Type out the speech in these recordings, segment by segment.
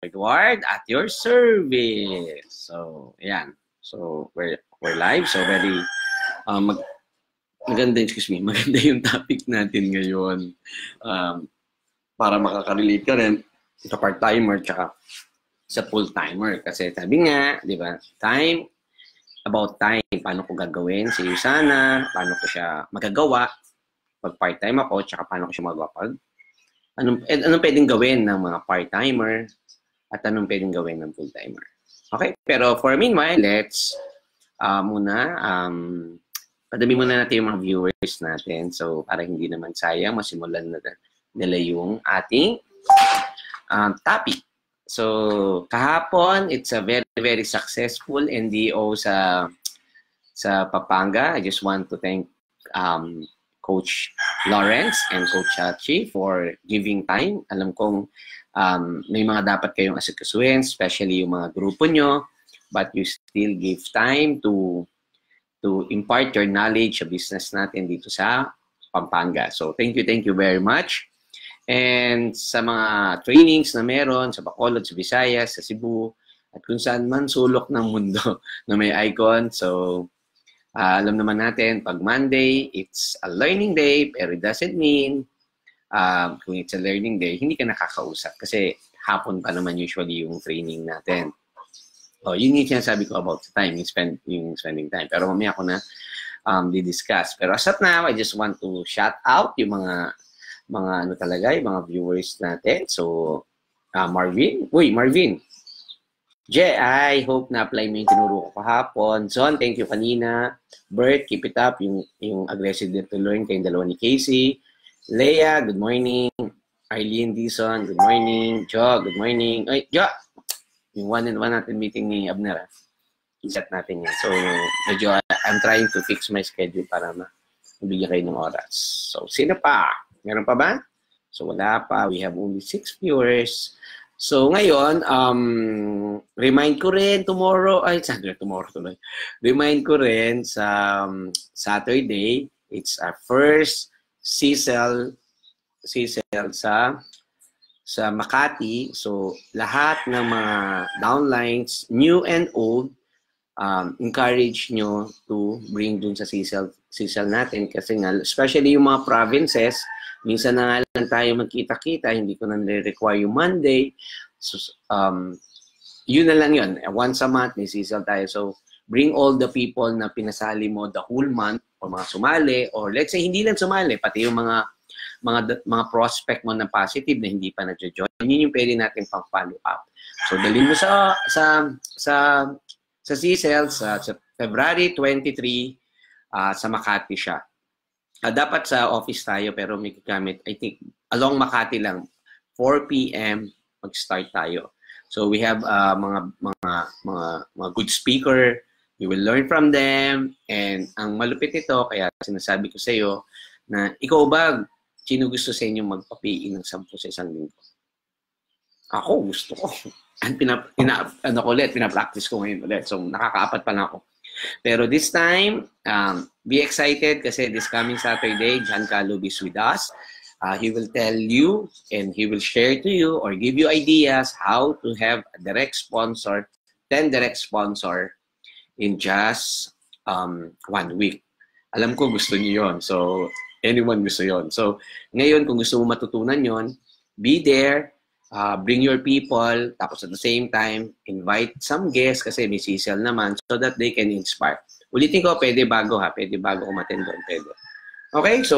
Edward at your service. So, ayan. So, we're live. So, very maganda, maganda yung topic natin ngayon. Para makaka-relate ka rin sa part-timer tsaka sa full-timer. Kasi sabi nga, di ba, about time. Paano ko gagawin si Sana, paano ko siya magagawa pag part-time ako, tsaka paano ko siya magawa pag anong pwedeng gawin ng mga part-timer at anong pwedeng gawin ng full-timer. Okay? Pero for meanwhile, let's padami muna natin yung mga viewers natin. So, para hindi naman sayang, masimulan na nila yung ating topic. So, kahapon, it's a very, very successful NDO sa Pampanga. I just want to thank Coach Lawrence and Coach Chachi for giving time. Alam kong may mga dapat kayong asikasuhin, especially yung mga grupo nyo, but you still give time to impart your knowledge sa business natin dito sa Pampanga. So, thank you very much. And sa mga trainings na meron sa Bacolod, sa Visayas, sa Cebu, at kung saan man sulok ng mundo na may icon. So, alam naman natin, pag Monday, it's a learning day, pero it doesn't mean kung it's a learning day, hindi ka nakakausap. Kasi hapon pa naman usually yung training natin. Yun yung sinasabi ko about the time, yung spending time. Pero mamaya ako na di-discuss. Pero as of now, I just want to shout out yung mga ano talaga, yung mga viewers natin. So, Marvin. Uy, Marvin. Jay, I hope na-apply mo yung tinuro ko kahapon. Son, thank you kanina. Bert, keep it up. Yung aggressive to learn kayong dalawa ni Casey. Leia, good morning. Arlene Dison, good morning. Jo, good morning. Ay, Jo! Yung one-on-one natin meeting ni Abner. I-set natin yan. So, medyo I'm trying to fix my schedule para mabigyan kayo ng oras. So, sino pa? Meron pa ba? So, wala pa. We have only 6 viewers. So, ngayon, remind ko rin tomorrow, remind ko rin sa Saturday, it's our first CSEL sa Makati. So, lahat ng mga downlines, new and old, encourage nyo to bring dun sa CSEL natin. Kasi nga, especially yung mga provinces, minsan na nga lang tayo magkita-kita, hindi ko na nire-require yung Monday. So, yun na lang yun. Once a month, may CSEL tayo. So, bring all the people na pinasali mo the whole month, o mga sumali, or let's say, hindi lang sumali, pati yung mga prospect mo na positive na hindi pa nag-join. Yun yung pwede natin pang-follow up. So, dalhin mo sa CSEL sa February 23 sa Makati siya. Dapat sa office tayo pero may gamit, I think, along Makati lang, 4 p.m. mag-start tayo. So we have mga good speaker. You will learn from them. And ang malupit ito, kaya sinasabi ko sa iyo na ikaw ba, sino gusto sa inyo magpa-PE ng 10 sa isang linggo? Ako, gusto ko. And pinapractice ko ngayon ulit. So nakakaapat pa lang ako. Pero this time, be excited kasi this coming Saturday, John Calub is with us. He will tell you and he will share to you or give you ideas how to have a direct sponsor, 10 direct sponsor in just 1 week. Alam ko gusto niyo yon. So, anyone gusto yon. So, ngayon kung gusto mo matutunan yon, be there. Bring your people, tapos at the same time, invite some guests kasi may CSEL naman so that they can inspire. Ulitin ko, pwede bago umattend doon, pwede. Okay, so,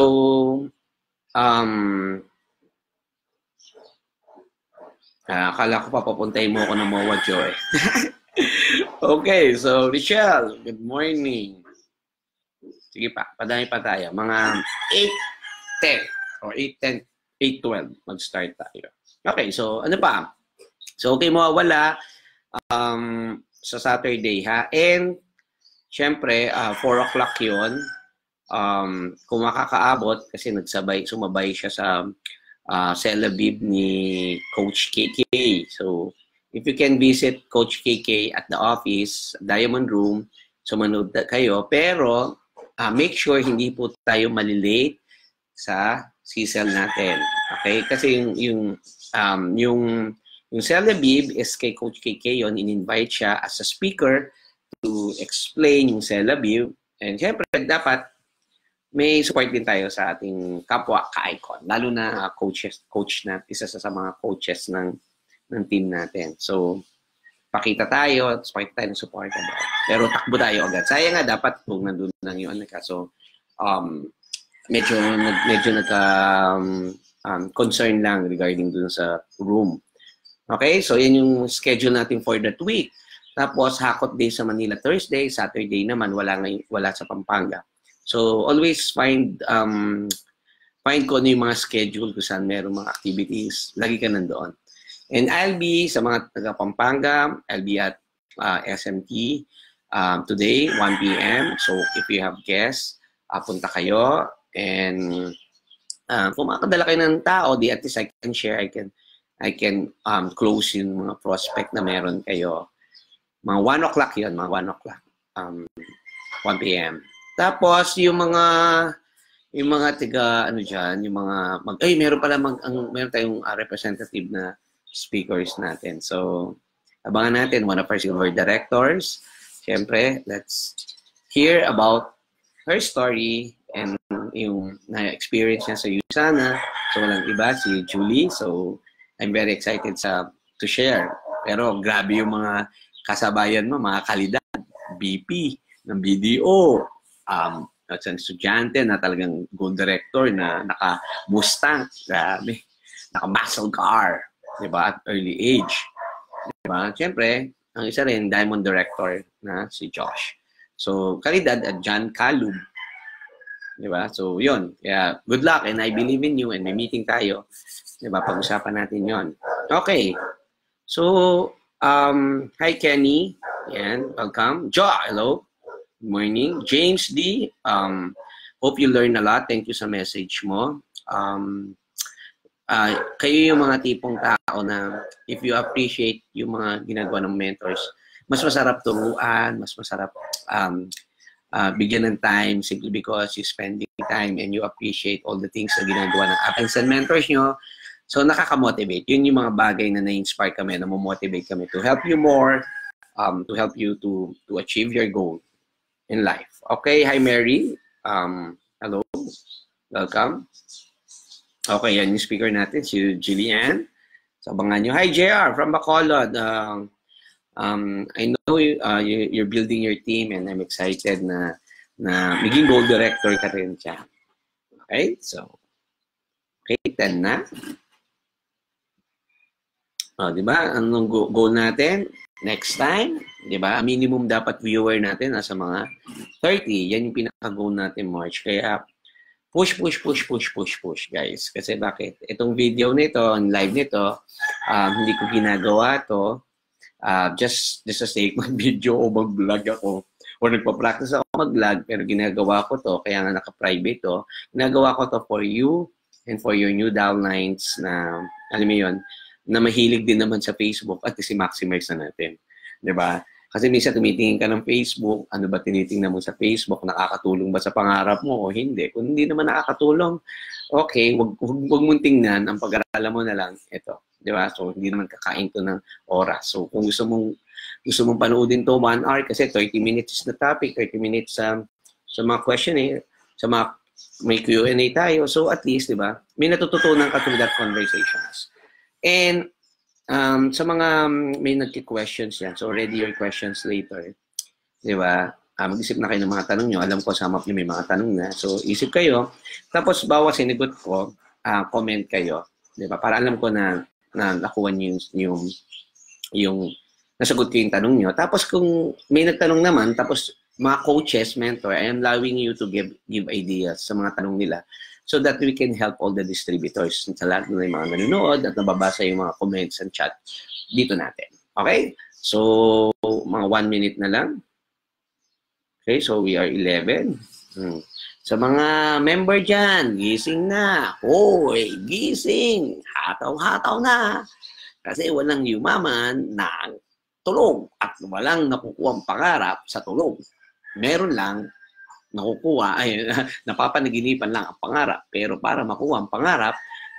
akala ko papapuntay mo ako ng MOA Joy. Okay, so, Richelle, good morning. Sige pa, padami pa tayo. Mga 8:10 or 8:12, mag-start tayo. Okay, so ano pa? So, okay, mawawala sa Saturday, ha? And, syempre, 4 o'clock yun. Kung makakaabot, kasi sumabay siya sa Celebib ni Coach KK. So, if you can visit Coach KK at the office, Diamond Room, sumunod kayo. Pero, make sure hindi po tayo malilate sa CSEL natin. Okay? Kasi yung Yung Celebib is kay Coach KK yun, in-invite siya as a speaker to explain yung Celebib. And syempre, dapat may support din tayo sa ating kapwa ka-icon, lalo na coach na, isa sa mga coaches ng team natin. So, pakita tayo, pakita tayo ng support. Pero takbo tayo agad. Sayang nga, dapat kung nandun lang yun. So, medyo concern lang regarding dun sa room. Okay? So, yan yung schedule natin for that week. Tapos, Hakot Day sa Manila Thursday. Saturday naman, wala sa Pampanga. So, always find ko ano yung mga schedule kung saan meron mga activities. Lagi ka nandoon. And I'll be sa mga taga Pampanga, I'll be at SMT today, 1 p.m. So, if you have guests, punta kayo. And kung makakadala kayo ng tao, at least I can share, I can close yung mga prospect na meron kayo. Mga 1 o'clock yun, mga 1 o'clock. 1 p.m. Tapos, yung mga tiga, ano dyan, yung mga, meron pala, meron tayong representative na speakers natin. So, abangan natin, one of our silver directors. Siyempre, let's hear about her story and yung na-experience niya sa USANA. So, walang iba, si Julie. So, I'm very excited to share. Pero, grabe yung mga kasabayan mo, mga kalidad, BP, ng BDO, at sa estudyante na talagang gold director na naka-Mustang, grabe, naka-muscle car. Diba? At early age. Diba? Siyempre, ang isa rin, Diamond Director na si Josh. So, kalidad at John Calub. Diba? So, yun. Kaya, good luck and I believe in you and may meeting tayo. Diba? Pag-usapan natin yon. Okay. So, hi Kenny. Yan. Welcome. Jo, hello. Good morning. James D. Hope you learn a lot. Thank you sa message mo. Kayo yung mga tipong tao na if you appreciate yung mga ginagawa ng mentors, mas masarap turuan, mas masarap bigyan ng time simply because you spending time and you appreciate all the things na ginagawa ng apps and mentors nyo. So, nakaka-motivate. Yun yung mga bagay na na-inspire kami, na mo-motivate kami to help you more, to help you to achieve your goal in life. Okay, hi Mary. Hello. Welcome. Okay, yan yung speaker natin, si Jillian. So, abangan nyo. Hi, JR from Bacolod. I know you're building your team and I'm excited na maging goal director ka rin siya. Okay, so, okay, 10 na. Di ba? Anong goal natin? Next time, di ba? Minimum dapat viewer natin nasa mga 30. Yan yung pinaka-goal natin, March. Kaya, push, guys. Kasi bakit? Itong video nito, ang live nito, hindi ko ginagawa to just a sake mag-video o mag-vlog ako. O nagpa-practice ako mag-vlog, pero ginagawa ko to, kaya nga naka-private to. Ginagawa ko to for you and for your new downlines na, alam mo yun, na mahilig din naman sa Facebook at i-maximize na natin. Diba? Kasi minsan tumitingin ka ng Facebook, ano ba tinitingnan mo sa Facebook, nakakatulong ba sa pangarap mo o hindi? Kung hindi naman nakakatulong, okay, wag mong tingnan, ang pag-aralan mo na lang, ito. Di ba? So, hindi naman kakain to ng oras. So, kung gusto mong panoodin to 1 hour, kasi 30 minutes is the topic, 30 minutes sa mga questionnaire, sa mga may Q&A tayo. So, at least, di ba, may natututunan ka through that conversations. And, sa mga may nagki-questions yan, so ready your questions later. Di ba? Mag-isip na kayo ng mga tanong nyo. Alam ko, sa map nyo may mga tanong na. So, isip kayo. Tapos, bawa sinigot ko, comment kayo. Di ba? Para alam ko na nakuha nyo yung nasagot ko yung tanong nyo. Tapos, kung may nagtanong naman, tapos mga coaches, mentor, I am allowing you to give ideas sa mga tanong nila, so that we can help all the distributors sa lahat ng mga nanonood at nababasa yung mga comments and chat dito natin. Okay? So, mga 1 minute na lang. Okay, so we are 11. Sa mga member dyan, gising na. Hoy, gising! Hataw-hataw na! Kasi walang yumaman na tulog at walang nakukuha pangarap sa tulog. Meron lang nakukuha, napapanaginipan lang ang pangarap. Pero para makuha ang pangarap,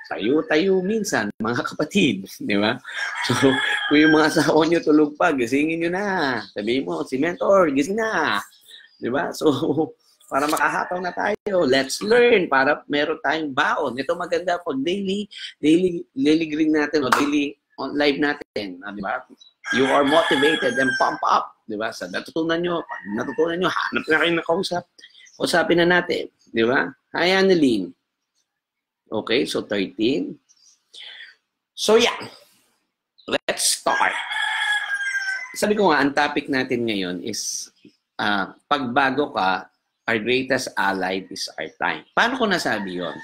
tayo-tayo minsan, mga kapatid, di ba? So, kung yung mga asawa nyo tulog pa, gisingin nyo na. Sabihin mo, si mentor, gising na. Di ba? So, para makahataw na tayo, let's learn para meron tayong baon. Ito maganda pag daily green natin o daily on live natin, di ba? You are motivated and pump up, di ba? Sa natutunan nyo, hanap na kayo na kausap. Usapin na natin, di ba? Hi, Annalyn. Okay, so 13. So yeah, let's start. Sabi ko nga, ang topic natin ngayon is pagbago ka, our greatest ally is our time. Paano ko nasabi yun?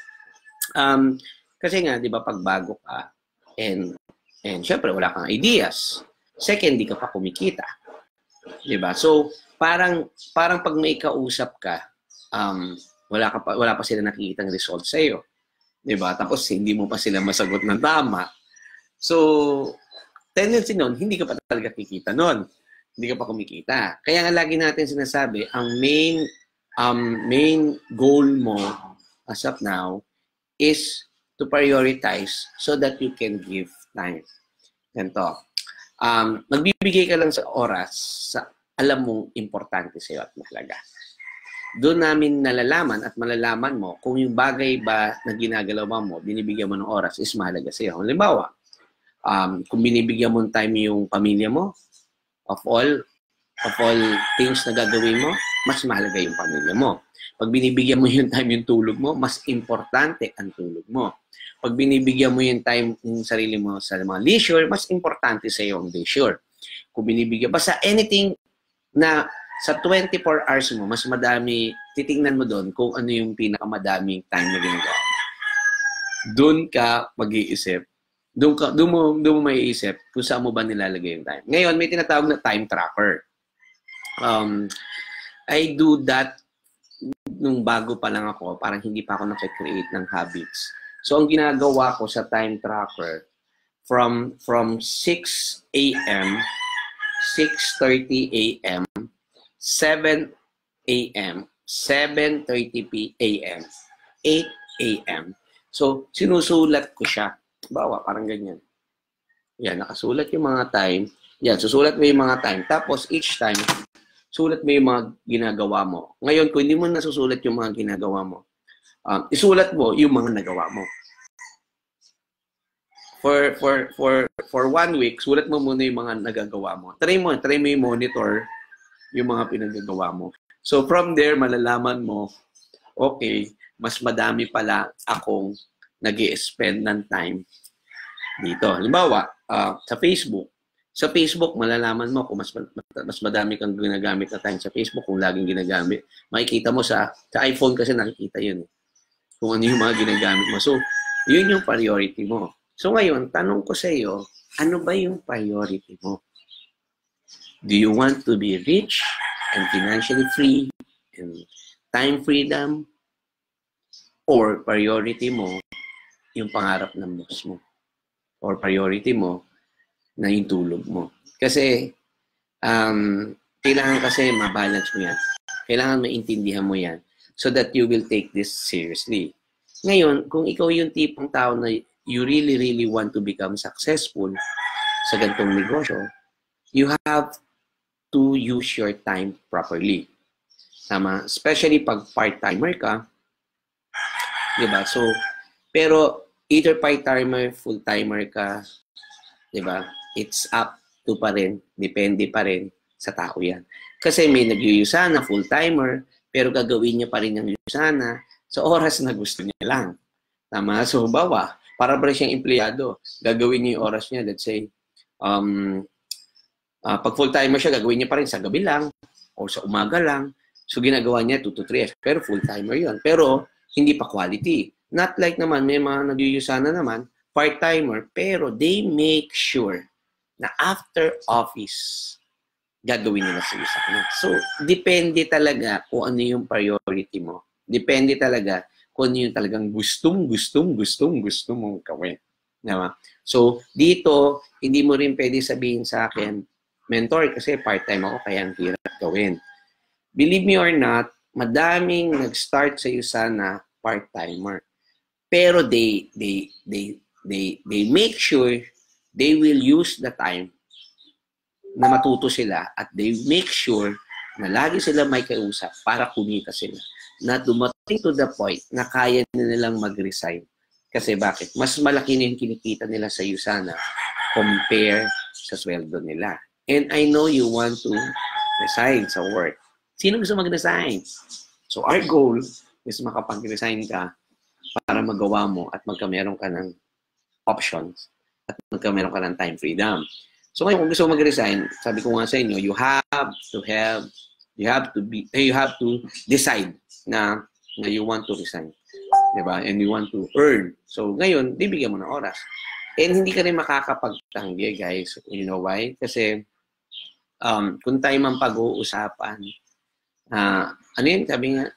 Kasi nga, di ba, pagbago ka, and syempre, wala kang ideas. Second, di ka pa kumikita. Di ba? So, parang pag may kausap ka, wala pa sila nakikitang result sa'yo. Diba? Tapos, hindi mo pa sila masagot ng tama. So, tendency nun, hindi ka pa talaga kikita nun. Hindi ka pa kumikita. Kaya nga lagi natin sinasabi, ang main goal mo as of now is to prioritize so that you can give time. Ganito. Magbibigay ka lang sa oras sa alam mong importante sa'yo at mahalaga. Doon namin nalalaman at malalaman mo kung yung bagay ba na ginagalaw mo, binibigyan mo ng oras is mahalaga sa iyo. Halimbawa, kung binibigyan mo ng time yung pamilya mo, of all things na gagawin mo, mas mahalaga yung pamilya mo. Pag binibigyan mo yung time yung tulog mo, mas importante ang tulog mo. Pag binibigyan mo yung time yung sarili mo sa mga leisure, mas importante sa iyo ang leisure. Kung binibigyan, basta anything na sa 24 hours mo, mas madami, titingnan mo doon kung ano yung pinakamadaming time na ginagawa mo. Doon ka mag-iisip. Doon mo maiisip kung saan mo ba nilalagay yung time. Ngayon, may tinatawag na time tracker. I do that nung bago pa lang ako, parang hindi pa ako nakikreate ng habits. So, ang ginagawa ko sa time tracker, from 6 a.m., 6:30 a.m., 7 a.m., 7:30 a.m., 8 a.m. So, sinusulat ko siya. Bawa, parang ganyan. Yan, nakasulat yung mga time. Yan, susulat mo yung mga time. Tapos, each time, sulat mo yung mga ginagawa mo. Ngayon, kung hindi mo nasusulat yung mga ginagawa mo, isulat mo yung mga nagawa mo. For 1 week, sulat mo muna yung mga nagagawa mo. Try mo yung monitor yung mga pinagagawa mo. So, from there, malalaman mo, okay, mas madami pala akong nag-i-spend ng time dito. Halimbawa, sa Facebook. Sa Facebook, malalaman mo kung mas madami kang ginagamit na time sa Facebook kung laging ginagamit. Makikita mo sa iPhone kasi nakikita yun. Kung ano yung mga ginagamit mo. So, yun yung priority mo. So, ngayon, tanong ko sa iyo, ano ba yung priority mo? Do you want to be rich and financially free and time freedom? Or priority mo yung pangarap ng boss mo? Or priority mo na yung tulog mo? Kasi, kailangan kasi mabalance mo yan. Kailangan maintindihan mo yan so that you will take this seriously. Ngayon, kung ikaw yung tipong tao na you really want to become successful sa ganitong negosyo, you have to use your time properly. Tama? Especially pag part-timer ka. Diba? So, pero either part-timer, full-timer ka, diba? It's up to pa rin. Depende pa rin sa tao yan. Kasi may nag-yusana, full-timer, pero gagawin niya pa rin yung yusana sa oras na gusto niya lang. Tama? So, bawa, para ba siyang empleyado, gagawin niya yung oras niya, let's say, pag full-timer siya, gagawin niya pa rin sa gabi lang o sa umaga lang. So, ginagawa niya 2 to 3 hours. Pero full-timer yun. Pero, hindi pa quality. Not like naman, may mga nagyuyusana naman, part-timer, pero they make sure na after office, gagawin nila sa yusana. So, depende talaga kung ano yung priority mo. Depende talaga kung ano yung talagang gustong mong gawin. Diba? So, dito, hindi mo rin pwede sabihin sa akin, mentor, kasi part-time ako, kaya ang hirap gawin. Believe me or not, madaming nag-start sa iyo sana part-timer. Pero they make sure they will use the time na matuto sila at they make sure na lagi sila may kausap para kumita sila. Na dumating to the point na kaya nilang mag-resign. Kasi bakit? Mas malaki na yung kinikita nila sa USANA compare sa sweldo nila. And I know you want to resign sa work. Sino gusto mag-resign? So our goal is makapag-resign ka para magawa mo at magkameron ka ng options at magkameron ka ng time freedom. So ngayon, kung gusto mo mag-resign, sabi ko nga sa inyo, you have to decide na you want to resign. Diba? And you want to earn. So ngayon, bibigyan mo ng oras. And hindi ka rin makakapagtanggi, guys. You know why? Kasi kung tayo man pag-uusapan, ano yun? Sabi nga,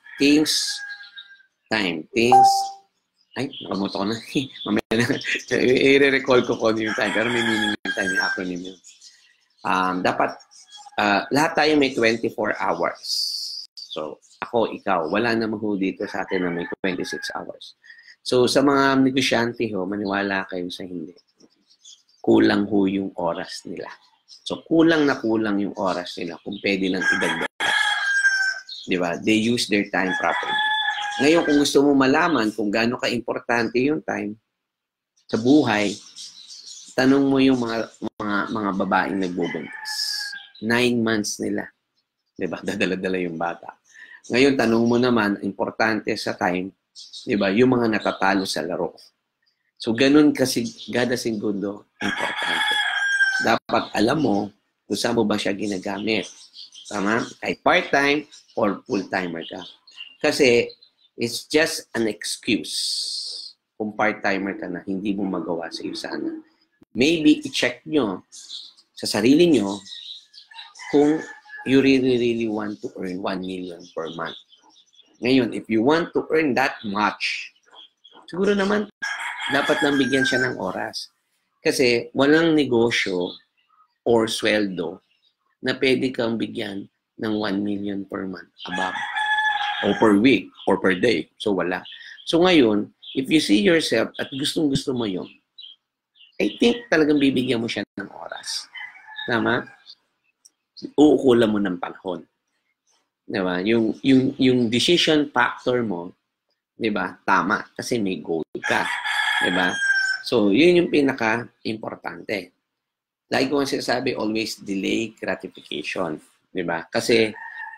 things, ay, nakamuto ko na. Mamaya na. I-recall ko yung time. Pero may meaning yung time, yung acronym yun. Dapat, lahat tayo may 24 hours. So, ako, ikaw, wala namang ho dito sa atin na may 26 hours. So, sa mga negosyante ho, maniwala kayo sa hindi. Kulang ho yung oras nila. So, kulang na kulang yung oras nila kung pwede lang idagdag. Diba? They use their time properly. Ngayon, kung gusto mo malaman kung gaano ka-importante yung time sa buhay, tanong mo yung mga babaeng nagbubuntis. 9 months nila. Diba? Dadala-dala yung bata. Ngayon, tanong mo naman, importante sa time, diba? Yung mga natatalo sa laro. So, ganun kasi, gada segundo, importante. Dapat alam mo kung saan mo ba siya ginagamit. Tama? Kahit part-time or full-timer ka. Kasi, it's just an excuse kung part-timer ka na hindi mo magawa sa USANA. Maybe i-check nyo sa sarili nyo kung you really want to earn 1 million per month. Ngayon, if you want to earn that much, siguro naman dapat lang bigyan siya ng oras. Kasi walang negosyo or sweldo na pwede kang bigyan ng 1 million per month above. O per week, or per day. So, wala. So, ngayon, if you see yourself at gustong-gusto mo yun, I think talagang bibigyan mo siya ng oras. Tama? Uukulan mo ng panahon. Diba? Yung decision factor mo, diba? Tama. Kasi may goal ka. Diba? So, yun yung pinaka-importante. Like ko ang sinasabi, always delay gratification. Diba? Kasi,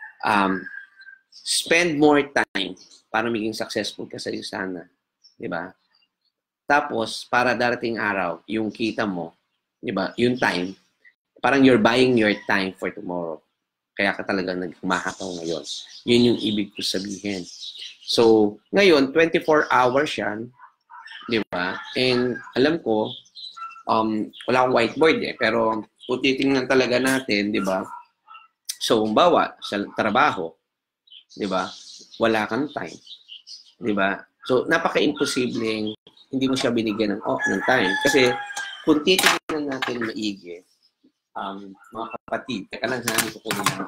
spend more time para maging successful ka sa USANA. Diba? Tapos, para darating araw, yung kita mo, diba? Yung time, parang you're buying your time for tomorrow. Kaya ka talaga nagmahataw ngayon. Yun yung ibig ko sabihin. So, ngayon, 24 hours yan. Diba? And alam ko, wala akong whiteboard pero kung titingnan talaga natin, diba? So, bawa sa trabaho, diba? Wala kang time. Diba? So, napaka-imposibleng hindi mo siya binigyan ng time. Kasi, kung titignan natin maigi, mga kapatid, teka lang hanapin ko kung ano.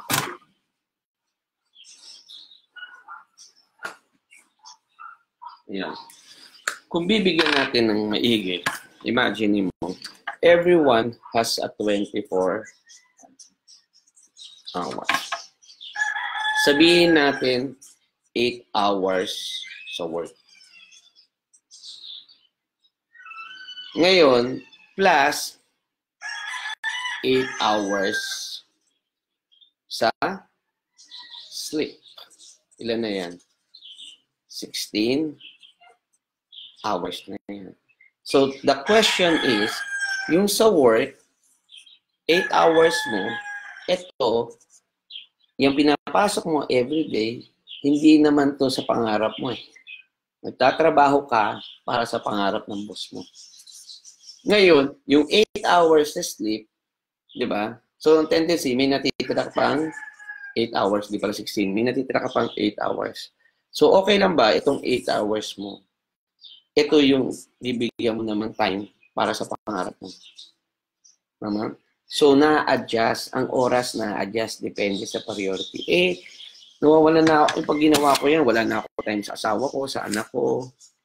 Ayan. Kung bibigyan natin ng maigi, imagine mo, everyone has a 24 hours. Sabihin natin 8 hours sa work. Ngayon, plus 8 hours sa sleep. Ilan na yan? 16 hours na yan. So, the question is, yung sa work, 8 hours mo, ito, yung pinapasok mo everyday, hindi naman to sa pangarap mo eh. Nagtatrabaho ka para sa pangarap ng boss mo. Ngayon, yung 8 hours na sleep, di ba? So, ang tendency, may natitira ka pang 8 hours, di pala 16, may natitira ka pang 8 hours. So, okay lang ba itong 8 hours mo? Ito yung bibigyan mo naman time para sa pangarap mo. Tama? So, na-adjust. Ang oras na-adjust depende sa priority. Nawawala na ako. Pag ginawa ko yan, wala na ako time sa asawa ko, sa anak ko.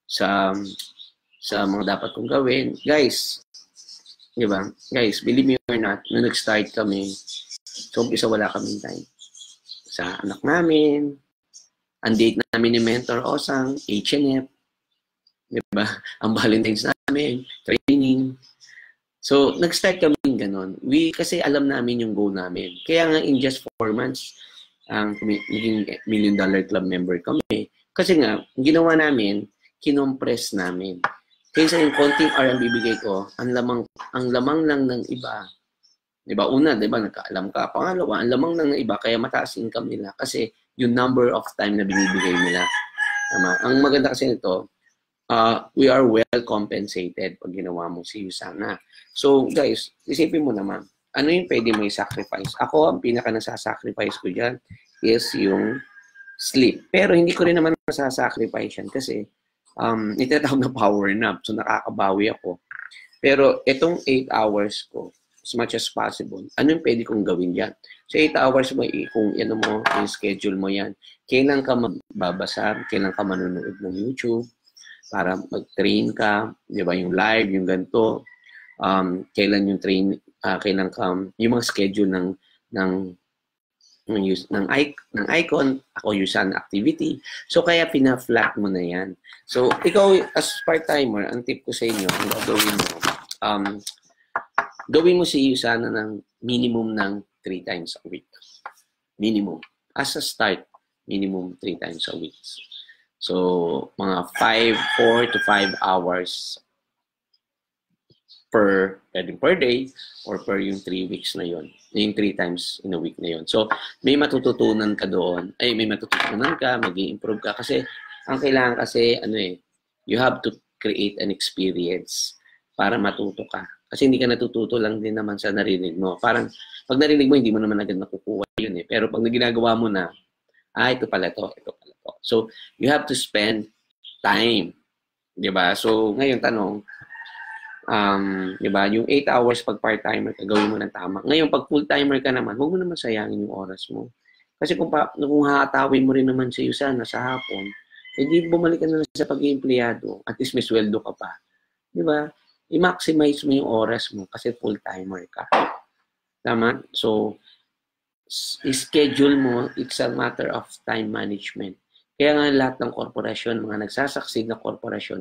sa mga dapat kong gawin. Guys, di ba? Guys, believe me or not, nung nag-start kami, so umpisa wala kaming time. Sa anak namin, ang date namin ni Mentor Osang, H&F, di ba? Ang Valentine's namin, training. So, nag-start kami ganon. Kasi alam namin yung goal namin. Kaya nga in just 4 months, naging $1 million club member kami. Kasi nga, ginawa namin, kinompress namin. Kaysa yung konting hour ang bibigay ko, ang lamang lang ng iba. Diba? Una, diba, nagkaalam ka. Pangalawa, ang lamang lang ng iba, kaya mataas income nila. Kasi yung number of time na binibigay nila. Tama? Ang maganda kasi nito, we are well compensated pag ginawa mo si Usana. So, guys, isipin mo naman, ano yung pwede mo i-sacrifice? Ako, ang pinaka nasa-sacrifice ko dyan is yung sleep. Pero hindi ko rin naman nasa-sacrifice yan kasi itatawag na power nap. So, nakakabawi ako. Pero itong 8 hours ko, as much as possible, ano yung pwede kong gawin dyan? So, 8 hours mo, kung ano mo, yung schedule mo yan, kailan ka magbabasa, kailan ka manonood ng YouTube, para mag-train ka, di ba, yung live, yung ganito, kailan yung train, kailan ka, yung mga schedule ng icon, ako usan activity. So, kaya pina-flat mo na yan. So, ikaw, as part-timer, ang tip ko sa inyo, ang gagawin mo, gawin mo si Usana ng minimum ng 3 times a week. Minimum. As a start, minimum 3 times a week. So, mga 4 to 5 hours per day or per yung 3 weeks na yon. Yung 3 times in a week na yon. So, may matututunan ka doon. May matututunan ka, mag-i-improve ka. Kasi, ang kailangan kasi, you have to create an experience para matuto ka. Kasi hindi ka natututo lang din naman sa narinig mo. Parang, pag narinig mo, hindi mo naman agad nakukuha yun eh. Pero pag ginagawa mo na, ito pala to, ito pala to. So, you have to spend time. Diba? So, ngayon tanong, diba, yung 8 hours pag part-timer ka, gawin mo ng tama. Ngayon, pag full-timer ka naman, huwag mo naman sayangin yung oras mo. Kasi kung hahatawin mo rin naman si Usana sa hapon, hindi bumalik ka na sa pag-iempleyado. At least may sweldo ka pa. Diba? I-maximize mo yung oras mo kasi full-timer ka. Tama? So, schedule mo, it's a matter of time management. Kaya nga lahat ng korporasyon, mga nagsasucceed na korporasyon,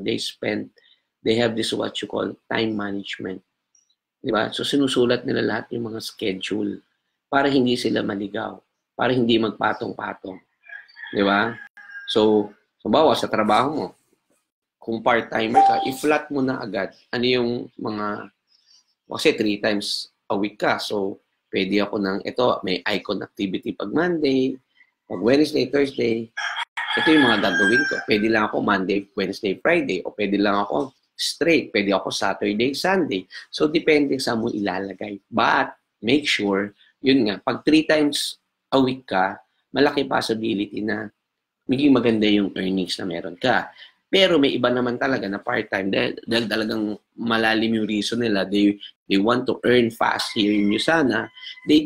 they have this what you call time management. Diba? So, sinusulat nila lahat yung mga schedule para hindi sila maligaw, para hindi magpatong-patong. Diba? So, bawa sa trabaho mo, kung part-timer ka, i-flat mo na agad. Ano yung mga, kasi 3 times a week ka. So, pwede ako may icon activity pag Monday, pag Wednesday, Thursday. Ito yung mga gagawin ko. Pwede lang ako Monday, Wednesday, Friday. O pwede lang ako straight. Pwede ako Saturday, Sunday. So, depende sa mo ilalagay. But, make sure, yun nga, pag 3 times a week ka, malaki possibility na maging maganda yung earnings na meron ka. Pero may iba naman talaga na part-time dahil talagang malalim yung reason nila. They want to earn fast here in Usana. They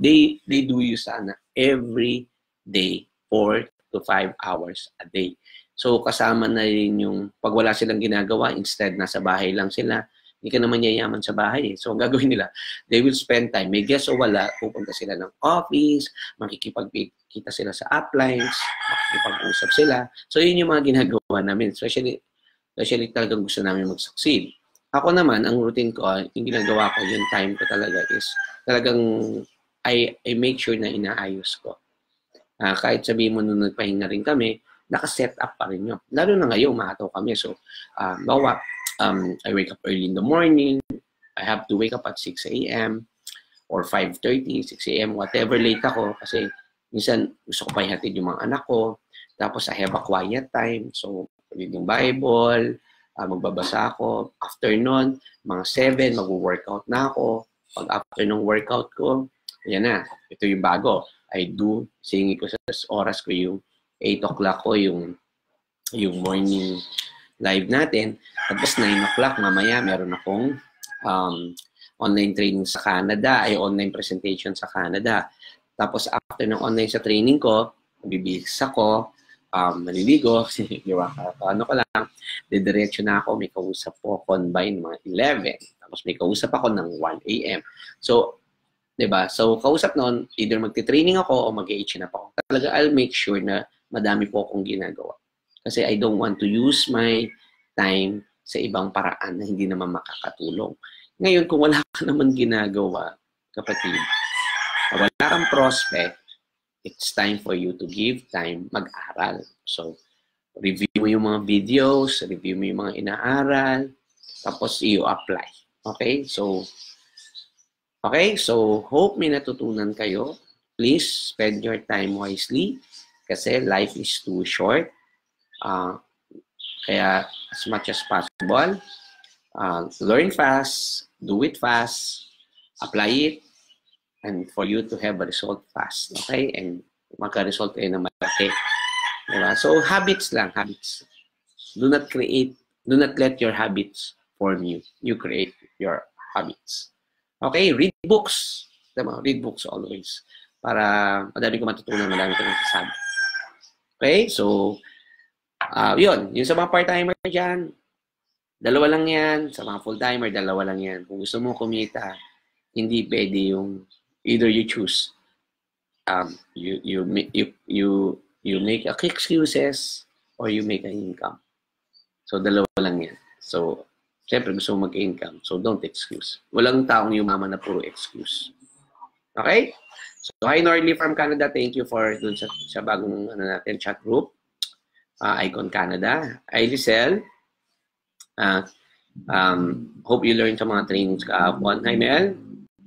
do Usana every day, 4 to 5 hours a day. So kasama na rin yung pag wala silang ginagawa, instead nasa bahay lang sila, hindi ka naman yayaman sa bahay. So ang gagawin nila, they will spend time. May guest o wala, pupunta sila ng office, makikipagkita sila sa uplines, makikipag-usap sila. So yun yung mga ginagawa namin. Especially talagang gusto namin mag-succeed. Ako naman, ang routine ko, yung ginagawa ko, yung time ko talaga is talagang I make sure na inaayos ko. Kahit sabihin mo nung nagpahinga rin kami, naka-set up pa rin yun. Lalo na ngayon, umataw kami. So, bawa, I wake up early in the morning. I have to wake up at 6 a.m. or 5:30, 6 a.m. Whatever late ako. Kasi minsan gusto ko pa ihatid yung mga anak ko. Tapos I have a quiet time. So, read yung Bible, magbabasa ako. After nun, mga 7, mag-workout na ako. Pag after ng workout ko, yan na. Ito yung bago. Singi ko sa oras ko yung 8 o'clock ko, yung morning live natin. Tapos 9 o'clock, mamaya meron akong online training sa Canada, online presentation sa Canada. Tapos after ng online sa training ko, bibihis ako, maliligo, di ba? Ano ko lang, didiretso na ako, may kausap po combine mga 11. Tapos may kausap ako ng 1 a.m. So, di ba? So, kausap noon, either magti-training ako o mag-H&F ako. Talaga, I'll make sure na madami po akong ginagawa. Kasi I don't want to use my time sa ibang paraan na hindi naman makakatulong. Ngayon, kung wala ka naman ginagawa, kapatid, wala kang prospect, it's time for you to give time mag-aral. So, review mo yung mga videos, review mo yung mga inaaral, tapos i-apply. Okay? So, hope may natutunan kayo. Please spend your time wisely kasi life is too short. Kaya as much as possible, learn fast, do it fast, apply it, and for you to have a result fast. Okay? And magka-result kayo na malaki. Diba? So, habits lang, habits. Do not let your habits form you. You create your habits. Okay? Read books. Diba? Read books always. Para madami ko matutunan, madami ko nasasabi. Okay? So, yun sa mga part-timer dyan, dalawa lang yan. Sa mga full-timer, dalawa lang yan. Kung gusto mo kumita, hindi pwede yung either you choose. You make excuses or you make an income. So, dalawa lang yan. So, siyempre gusto mo mag-income. So, don't excuse. Walang taong yumaman na puro excuse. Okay? So, hi Norley from Canada. Thank you for dun sa bagong natin, chat group. Icon Canada. Hi Lisel. Hope you learned sa mga trainings kahapon. Hi Mel.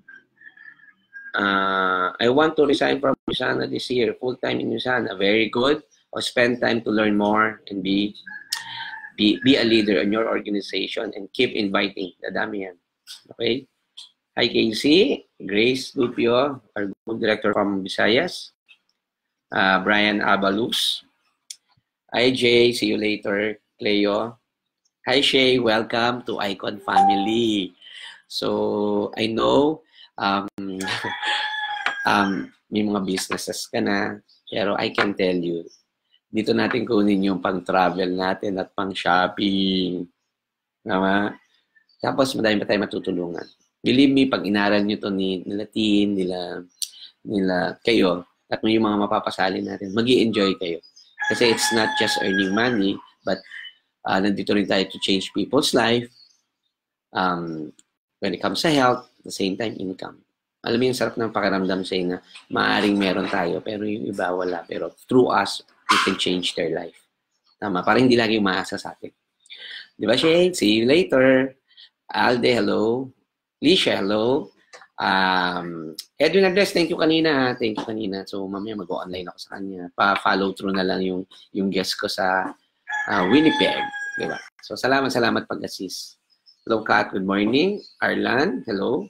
I want to resign from USANA this year. Full-time in USANA. Very good. Or spend time to learn more and be a leader in your organization and keep inviting. Dadami yan. Okay? Hi Casey. Grace Lupio, our good director from Visayas. Brian Abalus. Hi Jay. See you later. Cleo. Hi Shay. Welcome to Icon Family. So, I know may mga businesses ka na, pero I can tell you, dito natin kunin yung pang-travel natin at pang-shopping. Tama? Tapos, madami pa tayo matutulungan. Believe me, pag inaral nyo to nila Tin, nila kayo, at may mga mapapasali natin, mag-i-enjoy kayo. Kasi it's not just earning money, but nandito rin tayo to change people's life. When it comes to health, at the same time, income. Alam mo yung sarap ng pakiramdam sa'yo na maaaring meron tayo, pero yung iba wala. Pero through us, we can change their life. Tama? Parang hindi lagi umaasa sa atin. Di ba, Shane? See you later. Alde, hello. Lisha, hello. Edwin Andres, thank you kanina. Thank you kanina. So, mamaya mag-online ako sa kanya. Pa-follow through na lang yung guest ko sa Winnipeg. Di ba? So, salamat pag-assist. Hello, Kat. Good morning. Arlan, hello.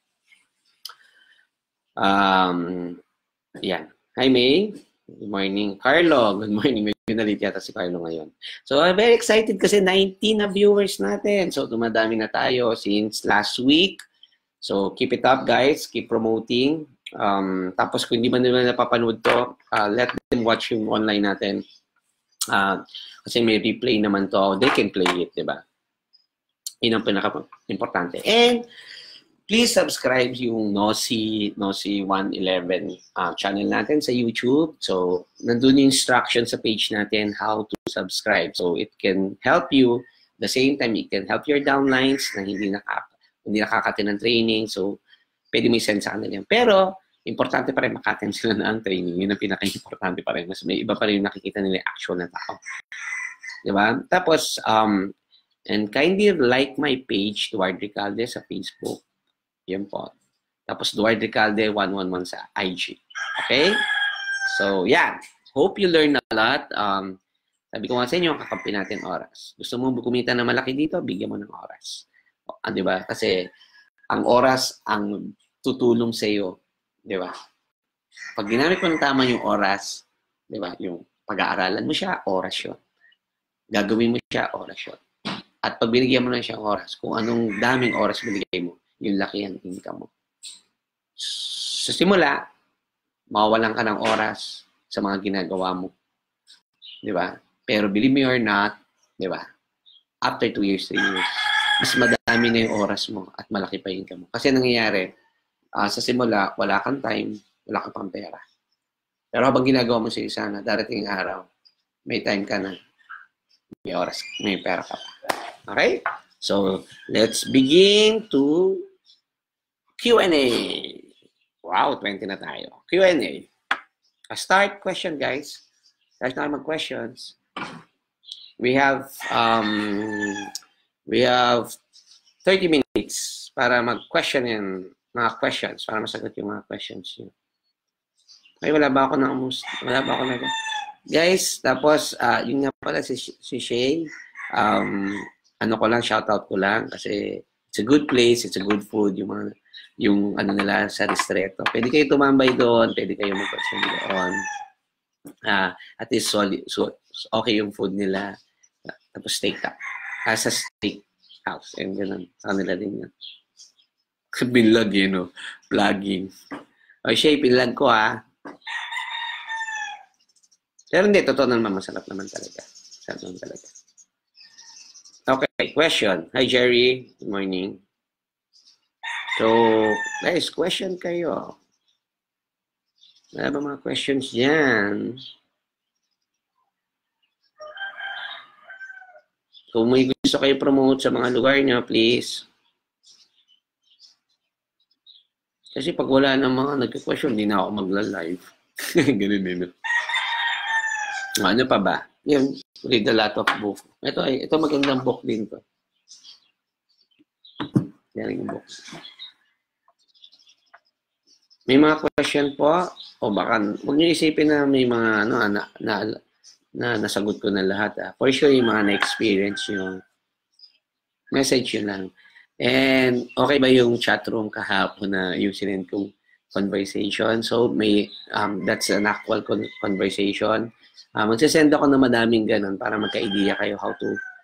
Yan. Hi, May. Good morning. Carlo, good morning. Medyo nalit yata si Carlo ngayon. So, I'm very excited kasi 19 na viewers natin. So, dumadami na tayo since last week. So, keep it up, guys. Keep promoting. Tapos, kung hindi man nila napapanood to, let them watch yung online natin. Kasi may replay naman to. They can play it, di ba? Yun ang pinaka-importante. And, please subscribe yung Nosy 111 channel natin sa YouTube. So, nandun yung instruction sa page natin how to subscribe. So, it can help you. At the same time, it can help your downlines na hindi nakakatin ng training. So, pwede mo i-send sa kanila yan. Pero, importante pa rin makatin sila na ang training. Yun ang pinaka-importante pa rin. Mas may iba pa rin yung nakikita nila yung actual na tao. Diba? Tapos, and kindly like my page, Duard Recalde, sa Facebook. Yan po. Tapos, Duard Recalde 111 sa IG. Okay? So, yan. Hope you learn a lot. Sabi ko nga sa inyo, kakampi natin oras. Gusto mo kumita na malaki dito, bigyan mo ng oras. Di ba? Kasi, ang oras ang tutulong sa iyo. Di ba? Pag ginamit mo ng tama yung oras, di ba? Yung pag-aaralan mo siya, oras yun. Gagawin mo siya, oras yun. At pag binigyan mo na siyang oras, kung anong daming oras binigay mo, yung laki ang income mo. Sa simula, mawawalan ka ng oras sa mga ginagawa mo. Di ba? Pero believe me or not, di ba? After 2 years, 3 years, mas madami na yung oras mo at malaki pa yung income mo. Kasi nangyayari, sa simula, wala kang time, wala kang pang pera. Pero habang ginagawa mo sa isa na darating ang araw, may time ka na, may oras, may pera ka pa. Okay? So, let's begin to Q&A. Wow, 20 na tayo. Q&A. Start question, guys. Start na mag-questions. We have 30 minutes para mag-question yung mga questions, para masagot yung mga questions nyo. Ay, wala ba ako na guys, tapos, yun nga pala si Shay, ano ko lang, shoutout ko lang, kasi it's a good place, it's a good food, yung ano nila sa Ristretto. Pwede kayo tumambay doon, pwede kayo mag-question doon. At least solid, so okay yung food nila. Tapos steak ka. Sa steak house. And ganun. Sa kanila din yan. Binlog yun, no? Plugging. O, Shay, pinlag ko, Pero hindi, totoo naman, masarap naman talaga. Masarap naman talaga. Okay, question. Hi, Jerry. Good morning. So, guys, question kayo. Wala ba mga questions dyan? Kung may gusto kayo promote sa mga lugar nyo, please. Kasi pag wala ng mga nagka-question, hindi na ako magla-live. Ganun din. Ano pa ba? Yun, read a lot of book. Ito magandang book din to. Yan yung book. May mga question po? O baka, huwag niyo isipin na may mga, na nasagot ko na lahat. For sure, yung mga na-experience yung message yun lang. And okay ba yung chat room kahapon na yung sinend kong conversation? So, that's an actual conversation. Magsasend ako ng madaming ganun para magka-idea kayo how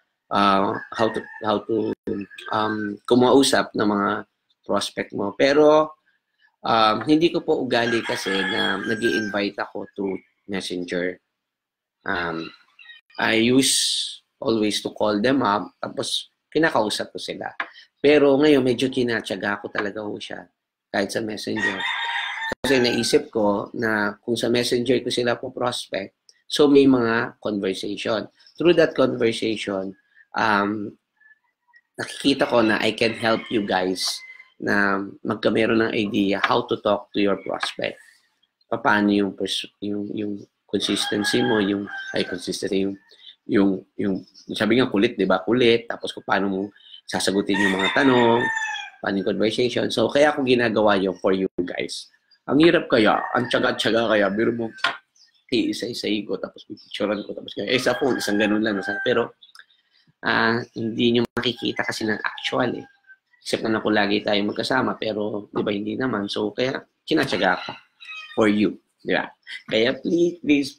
to kumausap ng mga prospect mo. Pero, hindi ko po ugali kasi na nag-i-invite ako to Messenger. I use always to call them up, tapos kinakausap ko sila. Pero ngayon, medyo tinatsaga ko talaga ho siya kahit sa Messenger. Kasi naisip ko na kung sa Messenger ko sila po prospect, so may mga conversation. Through that conversation, nakikita ko na I can help you guys na magkameron ng idea how to talk to your prospect. Paano yung consistency mo, yung sabi nga kulit, 'di ba? Kulit, tapos kung paano mo sasagutin yung mga tanong, paano yung conversation. So kaya ako ginagawa yun for you guys. Ang hirap kaya, ang tiyaga-tiyaga kaya, biro mo isa-isay ko, tapos picturean ko, tapos sa phone, isang ganun lang. Pero, hindi nyo makikita kasi ng actual eh. Except na ako lagi tayo magkasama, pero, di ba, hindi naman. So, kaya, kinatsaga ka for you. Di ba? Kaya, please,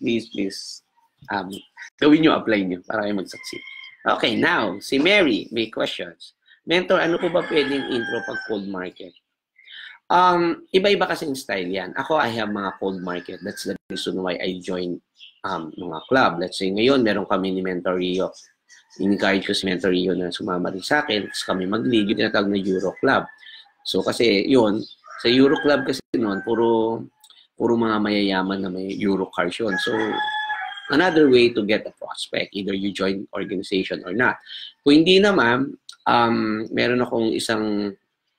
gawin nyo, apply nyo, para kayo mag-succeed. Okay, now, si Mary, may questions. Mentor, ano po ba pwedeng intro pag cold market? Iba-iba kasi yung style yan. Ako, I have mga cold market. That's the reason why I joined mga club. Let's say ngayon, meron kami ni Mentor Rio. In-encourage ko si Mentor Rio na sumama rin sa akin. Tapos kami mag-league, yung tinatawag na Euro Club. So kasi yun, sa Euro Club kasi noon, puro mga mayayaman na may Euro cars yun. So, another way to get a prospect. Either you join organization or not. Kung hindi naman, meron akong isang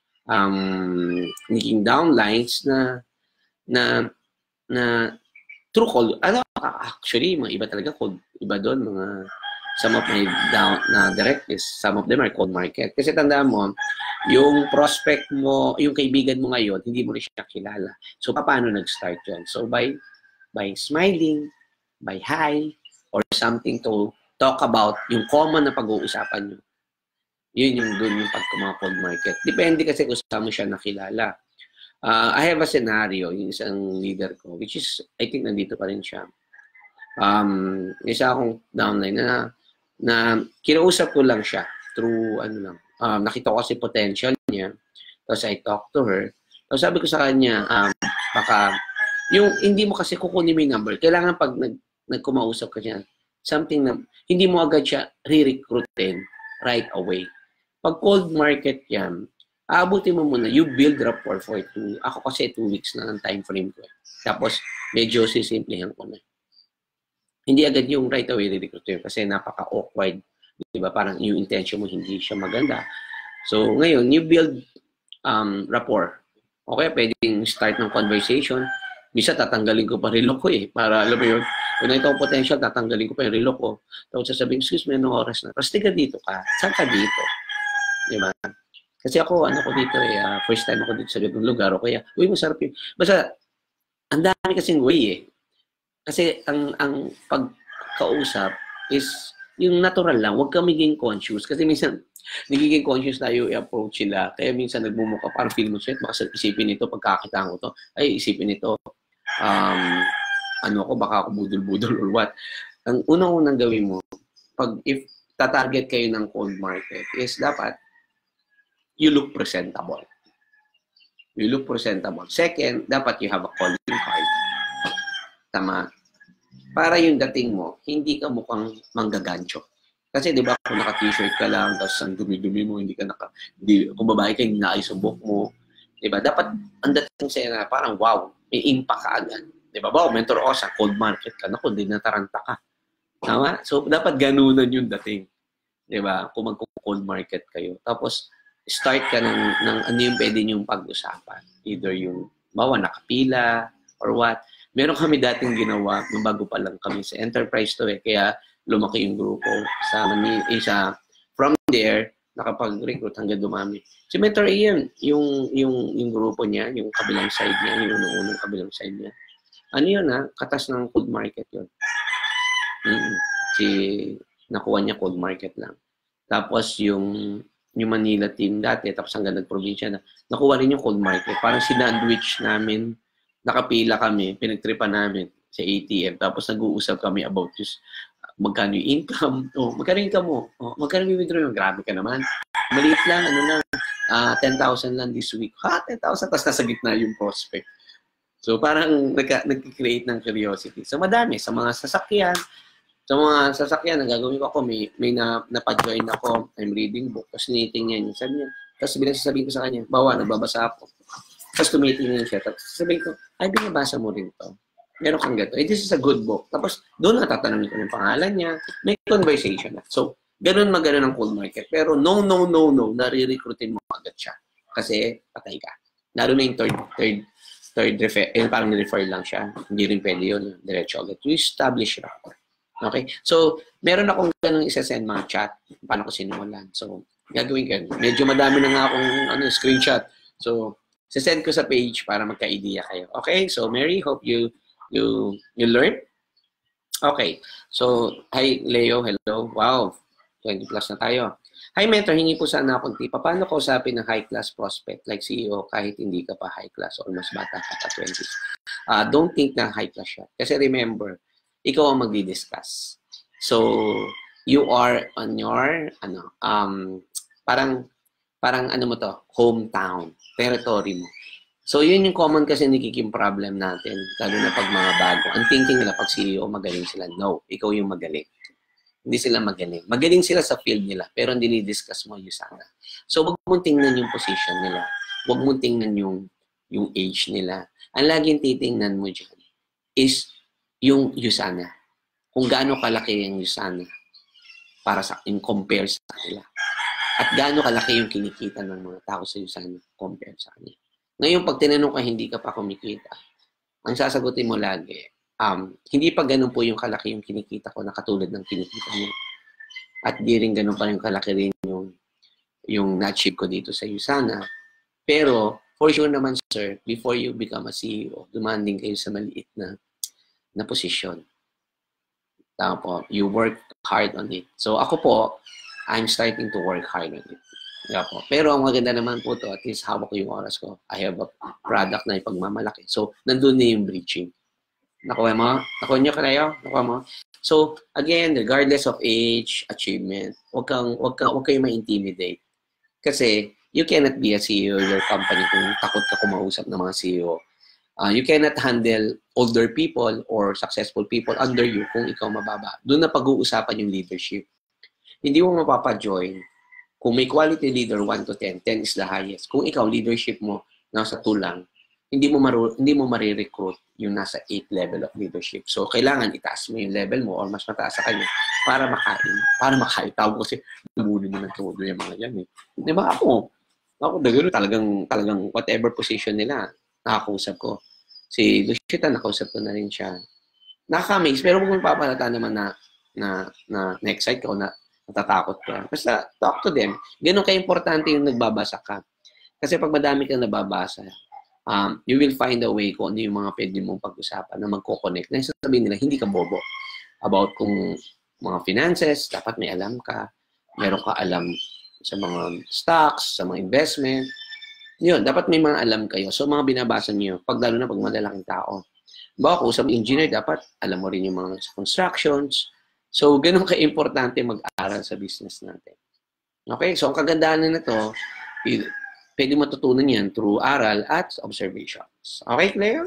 making downlines na true cold. Actually, mga iba talaga cold. Iba doon, some of my down na direct is some of them are cold market. Kasi tandaan mo, yung prospect mo, yung kaibigan mo ngayon, hindi mo rin siya kilala. So, paano nag-start yun? So, by smiling, by hi, or something to talk about yung common na pag-uusapan nyo. Yun yung doon yung mga cold market. Depende kasi kung saan mo siya nakilala. I have a scenario, yung isang leader ko, which is, I think nandito pa rin siya. Isa akong downline na kinausap ko lang siya through, nakita ko kasi potential niya. Tapos I talked to her. Tapos sabi ko sa kanya, baka, yung hindi mo kasi kukunin mo yung number. Kailangan pag nagkumausap ka niya, something na hindi mo agad siya re-recruitin right away. Pag cold market yan, aabutin mo muna, you build rapport for 2. Ako kasi 2 weeks na ang time frame ko. Tapos, medyo sisimplihan ko na. Hindi agad yung right away re-recruit yun kasi napaka-awkward. Diba? Parang yung intention mo hindi siya maganda. So, ngayon, you build rapport. Okay, pwedeng start ng conversation. Misa tatanggalin ko pa relo ko eh. Para, alam mo yun, kung na itong potential, tatanggalin ko pa yung relo ko. Tapos sasabihin, excuse me, anong oras na? Tapos tiga dito ka. Saan ka dito? Diba? Kasi ako, ano ko dito eh, first time ako dito sa ganung lugar. O kaya, uy, masarap yun. Basta, ang dami kasing way eh. Kasi ang pagkausap is yung natural lang. Huwag ka maging conscious. Kasi minsan, nagiging conscious tayo i-approach sila. Kaya minsan nagmumukha, parang feel mo sweat. Baka isipin nito, pagkakita ko to, ay isipin nito, ano ko, baka ako budol-budol or what. Ang unang-unang gawin mo, if tatarget kayo ng cold market, is dapat, you look presentable. You look presentable. Second, dapat you have a calling card. Tama. Para yung dating mo, hindi ka mukhang manggagancho. Kasi di ba kung naka-t-shirt ka lang, tapos ang dumi-dumi mo, kung babae ka, hindi naayos ang buhok mo. Di ba? Dapat ang dating sa'yo na parang wow, may impact ka agad. Di ba? Wow, mentor o sa cold market ka. Naku, hindi nataranta ka. Tama? So, dapat ganunan yung dating. Di ba? Kung mag-cold market kayo. Tapos, start ka ng ano yung pwede niyong pag-usapan. Either yung, bawa, nakapila, or what. Meron kami dating ginawa, nung bago pa lang kami sa enterprise to eh. Kaya, lumaki yung grupo. From there, nakapag-recruit hanggang dumami. Si Mentor Ian, yung grupo niya, yung kabilang side niya, yung unang kabilang side niya. Ano yun katas ng cold market yun. Nakuha niya cold market lang. Tapos yung Manila team dati, tapos hanggang nag-provincia na, nakuha rin yung cold market. Parang sinandwich namin, nakapila kami, pinagtripan namin sa ATM. Tapos nag-uusap kami about this, magkano yung income, magkano income mo, magkano yung withdraw mo, grabe ka naman. Maliit lang, 10,000 lang this week. 10,000, tapos nasa gitna yung prospect. So parang nag-create ng curiosity. So madami, sa mga sasakyan, ang gagawin ko ako, may napag-join ako, I'm reading book, tapos tinitingnan niya, sabi niya, tapos bilang sasabihin ko sa kanya, bawa, nagbabasa ako. Tapos tumitingnan siya, tapos sasabihin ko, ay, binabasa mo rin to. Meron kang gato. This is a good book. Tapos, doon natatanungin ko yung pangalan niya. May conversation na. So, ganun magano ng cold market. Pero no, nare-recruitin mo agad siya. Kasi, patay ka. Lalo na yung third refer, parang refer lang siya. Hindi rin pwede yun. Diretso agad. You establish rapport. Okay? So, meron akong ganun isa-send mga chat. Paano ko sinulan. So, gagawin ko. Medyo madami na nga akong screenshot. So, send ko sa page para magka-idea kayo. Okay? So, Mary, hope you learn? Okay. So, hi, Leo. Hello. Wow. 20 plus na tayo. Hi, mentor. Hingi po sana akong tip. Paano kausapin ng high-class prospect like CEO kahit hindi ka pa high-class or mas bata ka pa 20s? Don't think na high-class siya. Kasi remember, ikaw ang magdi-discuss. So, you are on your, parang ano mo to, hometown, territory mo. So, yun yung common kasi nagiging problem natin, lalo na pag mga bago. Ang thinking nila, pag CEO, magaling sila. No, ikaw yung magaling. Hindi sila magaling. Magaling sila sa field nila, pero hindi ni-discuss mo yung sana. So, wag mong tingnan yung position nila. Wag mong tingnan yung age nila. Ang laging titingnan mo dyan is yung Usana. Kung gaano kalaki yung Usana para in compare sa kanila. At gaano kalaki yung kinikita ng mga tao sa Usana compare sa kanila. Ngayon, pag tinanong ka, hindi ka pa kumikita, ang sasagutin mo lagi, hindi pa ganun po yung kalaki yung kinikita ko na katulad ng kinikita mo. At di rin ganun pa yung kalaki rin yung na-achieve ko dito sa Usana. Pero, for sure naman, sir, before you become a CEO, demanding kayo sa maliit na posisyon. Tapos, you work hard on it. So, ako po, I'm starting to work hard on it. Yeah po. Pero ang maganda naman po to, at least hawak ko yung oras ko. I have a product na ipagmamalaki. So, nandun na yung breaching. Nakuha mo? Nakuha nyo kayo? Nakuha mo? So, again, regardless of age, achievement, huwag kayong ma-intimidate. Kasi, you cannot be a CEO of your company kung takot ka kumausap ng mga CEO. You cannot handle older people or successful people under you kung ikaw mababa. Doon na pag-uusapan yung leadership. Hindi mo mapapa-join kung may quality leader 1 to 10, 10 is the highest. Kung ikaw leadership mo nasa 2 lang, hindi mo marirecruit yung nasa 8 level of leadership. So kailangan itaas mo yung level mo or mas mataas sa kanya para makain. Para makain. Tawag ko kasi nabunin mo ng todo yung mga yan. Di ba ako talagang whatever position nila, nakakusap ko. Si Lucieta, nakausap ko na rin siya. Nakaka-amaze, pero kung papalata naman na na-excite ka o na natatakot ka. Basta talk to them. Ganun ka-importante yung nagbabasa ka. Kasi pag madami kang nababasa, you will find a way kung ano yung mga pwede mong pag-usapan na magko-connect. Na sasabihin nila, hindi ka bobo. About kung mga finances, dapat may alam ka. Meron ka alam sa mga stocks, sa mga investment. Yun, dapat may mga alam kayo. So, mga binabasa niyo, lalo na pag malalaking tao. Baka kung sa engineer, dapat alam mo rin yung mga constructions. So, ganun ka-importante mag-aral sa business natin. Okay? So, ang kagandahan na ito, pwede matutunan yan through aral at observations. Okay, Claire?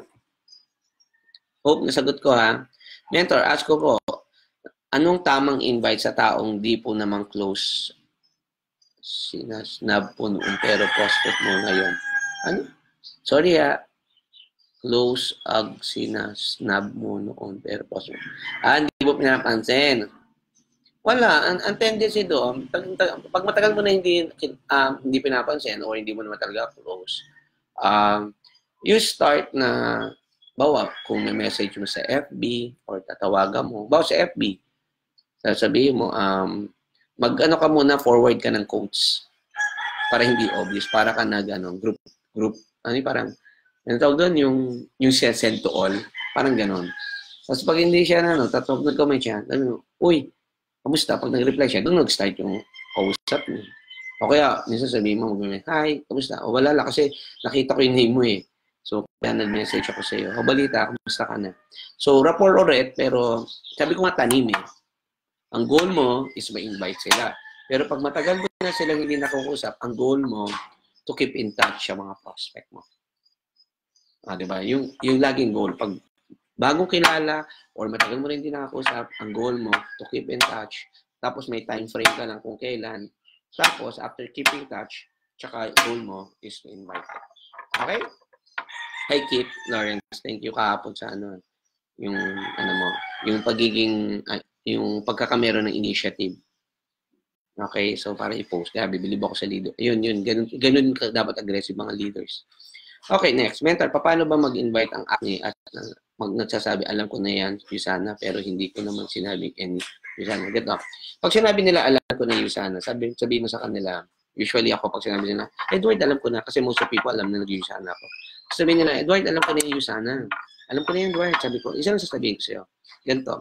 Hope nasagot ko, ha? Mentor, ask ko po, anong tamang invite sa taong di po naman close? Sinasnab po noon pero prospect mo ngayon. Ano? Sorry, ha? Close ag sinasnab mo noon pero prospect. Hindi mo pinapansin. Wala. Ang tendency doon, pag matagal mo na hindi pinapansin or hindi mo naman talaga close, you start na, bawa, kung may message mo sa FB or tatawagan mo, bawa sa FB, sasabihin mo, mag-ano ka muna, forward ka ng quotes para hindi obvious, para ka group, parang, yung tawag doon, yung send to all, parang ganon. Tapos pag hindi siya, tatawag nag-comment siya, uy, kamusta? Pag nag-reply siya, doon nag-start yung kausap mo. O kaya, minsan sabihin mo, hi, kamusta? O wala lang, kasi nakita ko yung name mo eh. So, kaya nag-message ako sa iyo. O balita, kamusta ka na? So, rapport ulit, pero sabi ko nga tanim eh. Ang goal mo is ma-invite sila. Pero pag matagal mo na silang hindi nakukusap, ang goal mo to keep in touch sa mga prospect mo. Diba? Yung laging goal. Pag bagong kilala or matagal mo rin hindi nakakusap, ang goal mo to keep in touch. Tapos may time frame ka lang kung kailan. Tapos, after keeping touch, tsaka goal mo is to invite them. Okay? Hi, Kip, Lawrence. Thank you kahapon sa yung pagiging, yung pagkakameron ng initiative. Okay? So, para i-post. Kaya, bibilib ako sa leader. Yun. Ganun dapat aggressive mga leaders. Okay, next. Mentor, paano ba mag-invite ang acne at nagsasabi, alam ko na yan, Yusana, pero hindi ko naman sinabing any Yusana. Get up. Pag sinabi nila, alam ko na Yusana, sabihin mo sa kanila, usually ako, pag sinabi nila, Edward, alam ko na, kasi most of people alam na nag-Yusana ako. Sabihin nila, Edward, alam ko na yung Yusana. Alam ko na yan, Edward. Sabi ko, isa lang sasabihin ko sa'yo. Ganito.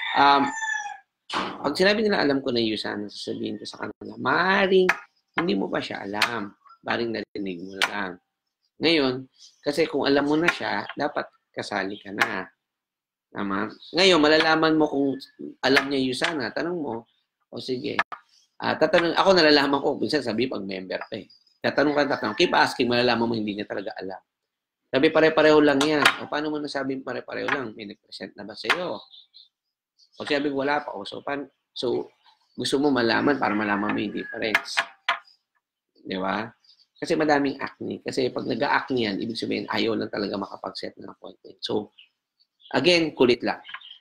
Pag sinabi nila, alam ko na yung Yusana, sasabihin ko sa kanila, maaaring hindi mo pa siya alam. Maaaring narinig mo lang. Ngayon, kasi kung alam mo na siya, dapat kasali ka na. Tama? Ngayon, malalaman mo kung alam niya Yusana, tanong mo, o sige, tatanong, ako nalalaman ko, minsan sabi pag member pa eh. Tatanong, keep asking, malalaman mo hindi niya talaga alam. Sabi, pare-pareho lang yan. O paano mo nasabi pare-pareho lang? May nag-present na ba sa'yo? O sabi, wala pa. So, gusto mo malaman para malaman mo yung difference. Di ba? Kasi madaming acne. Kasi pag nag-acne yan, ibig sabihin, ayaw lang talaga makapag-set ng appointment. So, again, kulit lang.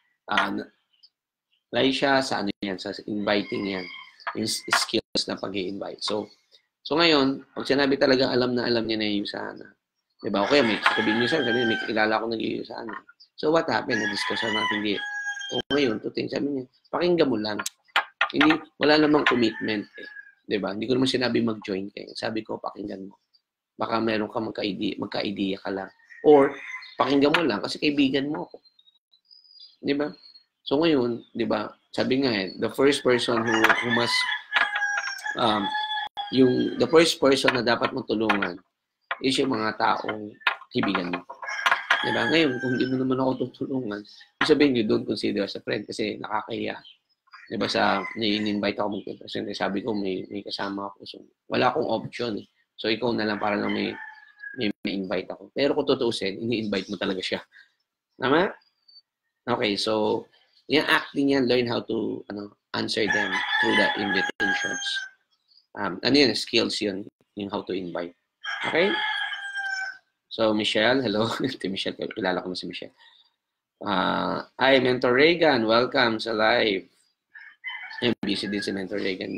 Lay siya sa ano yan, sa inviting yan. Yung skills na pag-i-invite. So ngayon, pag sinabi talaga alam na alam niya na yung Yusana. Diba? Okay, may sabihin niyo sabi may kilala ko nag-Yusana. So what happened? Na-discussion natin hindi. O ngayon, sabi niya, pakinggan mo lang. Wala namang commitment eh. Diba? Hindi ko naman sinabi mag-join kayo. Sabi ko, pakinggan mo. Baka meron ka magka-idea ka lang. Or, pakinggan mo lang kasi kaibigan mo ako. Diba? So ngayon, diba, sabi nga the first person who must, the first person na dapat mong tulungan is yung mga taong kaibigan mo. Diba? Ngayon, kung hindi mo naman ako tutulungan, sabihin nyo, don't consider as a friend kasi nakakahiya. Diba ni-invite ako mag-present. Sabi ko, may kasama ako. So, wala akong option eh. So, ikaw na lang para lang may may invite ako. Pero kung tutuusin, ini-invite mo talaga siya. Tama? Okay, so, yung acting yan, learn how to answer them through the invitations. Ano yun? Skills yun, yung how to invite. Okay? So, Michelle, hello. Michelle, kilala ko na si Michelle. Hi, Mentor Reagan. Welcome sa live. Busy din si Mentor Reagan.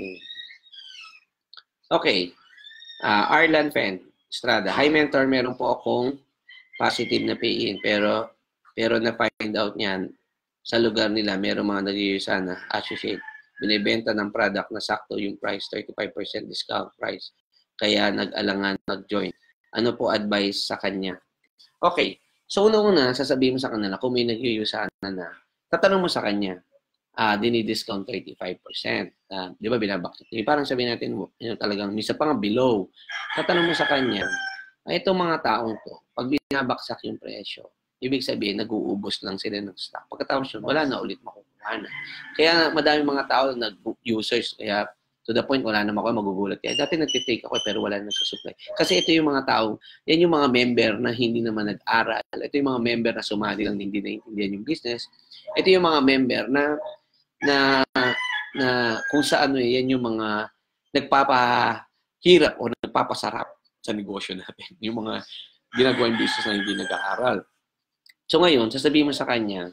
Okay. Arlan Fen, Estrada. Hi, Mentor. Meron po akong positive na pay-in. Pero na-find out niyan, sa lugar nila, meron mga nag-iusa na associate. Binibenta ng product na sakto yung price, 35% discount price. Kaya nag-alangan, nag-join. Ano po advice sa kanya? Okay. So, una-una, sasabihin mo sa kanila, kung may nag-iusa na, tatanong mo sa kanya, dinidiscount 35%. Di ba, binabaksak? Parang sabihin natin, talagang, misa pa nga below. Tatanong mo sa kanya, itong mga taong to, pag binabaksak yung presyo, ibig sabihin, nag-uubos lang sila ng stock. Pagkatapos yun, wala na ulit makukuha na. Kaya madami mga tao nag-users. Kaya to the point, wala naman ako magugulat. Kaya dati nagtitake ako pero wala na supply. Kasi ito yung mga tao, yan yung mga member na hindi naman nag-aral. Ito yung mga member na sumali lang hindi naiintindihan yung business. Ito yung mga member na kung saan yan yung mga nagpapahirap o nagpapasarap sa negosyo natin. Yung mga ginagawa yung business na hindi nag-aaral. So ngayon, sasabihin mo sa kanya,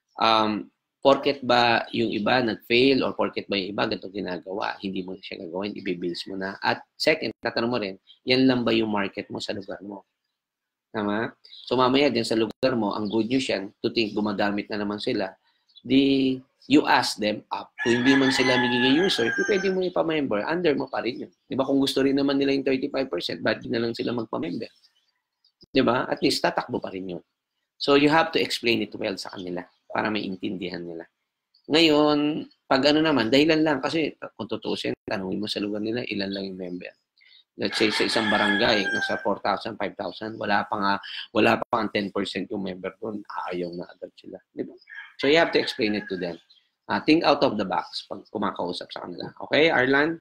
porket ba yung iba nag-fail or porket ba yung iba ganito ginagawa, hindi mo na siya gagawin, ibibase mo na. At second, tatanong mo rin, yan lang ba yung market mo sa lugar mo? Tama? So mamaya din sa lugar mo, ang good news yan, to think gumagamit na naman sila, you ask them up. Kung hindi man sila magiging user, pwede mo ipa-member, under mo pa rin yun. Diba? Kung gusto rin naman nila yung 35%, ba't na lang sila magpa-member? Diba? At least, tatakbo pa rin yun. So, you have to explain it well sa kanila para maintindihan nila. Ngayon, pag ano naman, dahilan lang. Kasi kung tutusin, tanungin mo sa lugar nila, ilan lang yung member. Let's say sa isang barangay, nasa 4,000, 5,000, wala pa ang 10% yung member doon. Ayaw na agad sila. Diba? So, you have to explain it to them. Think out of the box pag kumakausap sa kanila. Okay, Arlan?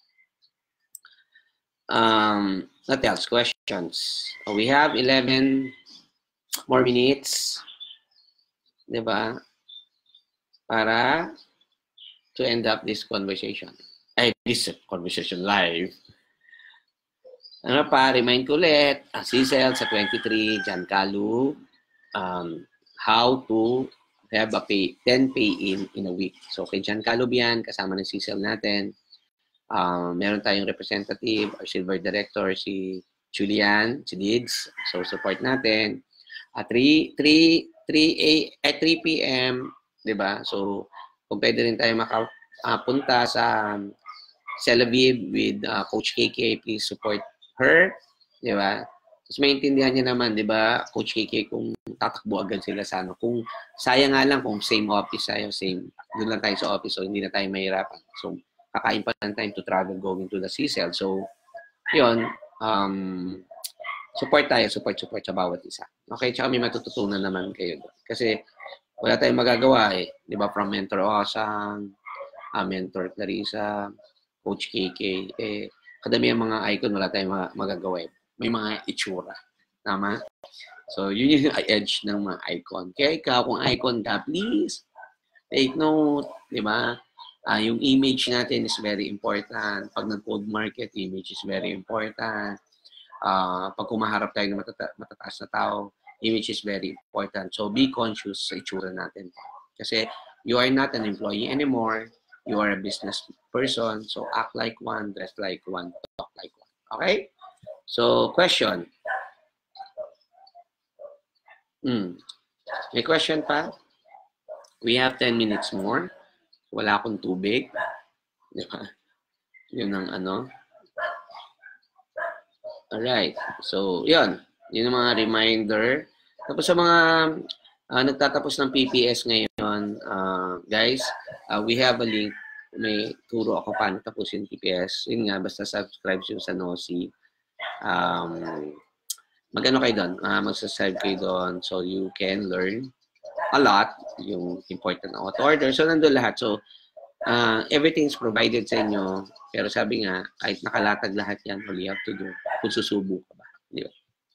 What else? Questions. We have 11 more minutes, di ba? Para to end up this conversation. This conversation live. Ano pa, remind ko ulit, Cecil sa 23, Giancarlo, how to have a 10 pay-in a week. So, kay Giancarlo yan, kasama ng Cecil natin. Meron tayong representative, our silver director, si Julian, si Dids. So, support natin. 3 p.m., di ba? So, kung pwede rin tayo makapunta sa Tel Aviv with Coach KK, please support her, di ba? Tapos maintindihan niya naman, di ba, Coach KK, kung tatakbo agad sila sa ano. Kung sayang nga lang kung same office tayo, doon lang tayo sa office, so hindi na tayo mahirapan. So, kakain pa ng time to travel going to the CCL. So, yun, support sa bawat isa. Okay, tsaka may matututunan naman kayo doon. Kasi wala tayong magagawa eh. Di ba, from Mentor Osang, Mentor Clarissa, Coach KK, kadami ang mga icon, wala tayong magagawa eh. May mga itsura. Tama? So, yun yung edge ng mga icon. Kaya ikaw, kung icon ka, please, take note. Di ba? Yung image natin is very important. Pag nag-code market, image is very important. Pag kumaharap tayo ng matataas na tao, image is very important. So, be conscious sa itsura natin. Kasi, you are not an employee anymore. You are a business person. So, act like one, dress like one, talk like one. Okay? So, question. May question pa? We have 10 minutes more. Wala akong tubig. Di ba? Yun ang ano. Alright. So, yun. Yun ang mga reminder. Tapos sa mga nagtatapos ng PPS ngayon, guys, we have a link. May turo ako paano tapusin PPS. Yun nga, basta subscribe nyo sa Nosi. Mag-ano kayo doon? Mag-subscribe kayo doon so you can learn a lot. Yung important na auto-order. So, nandun lahat. So, everything is provided sa inyo. Pero sabi nga, kahit nakalatag lahat yan, all you have to do, kung susubo ka ba. Di ba?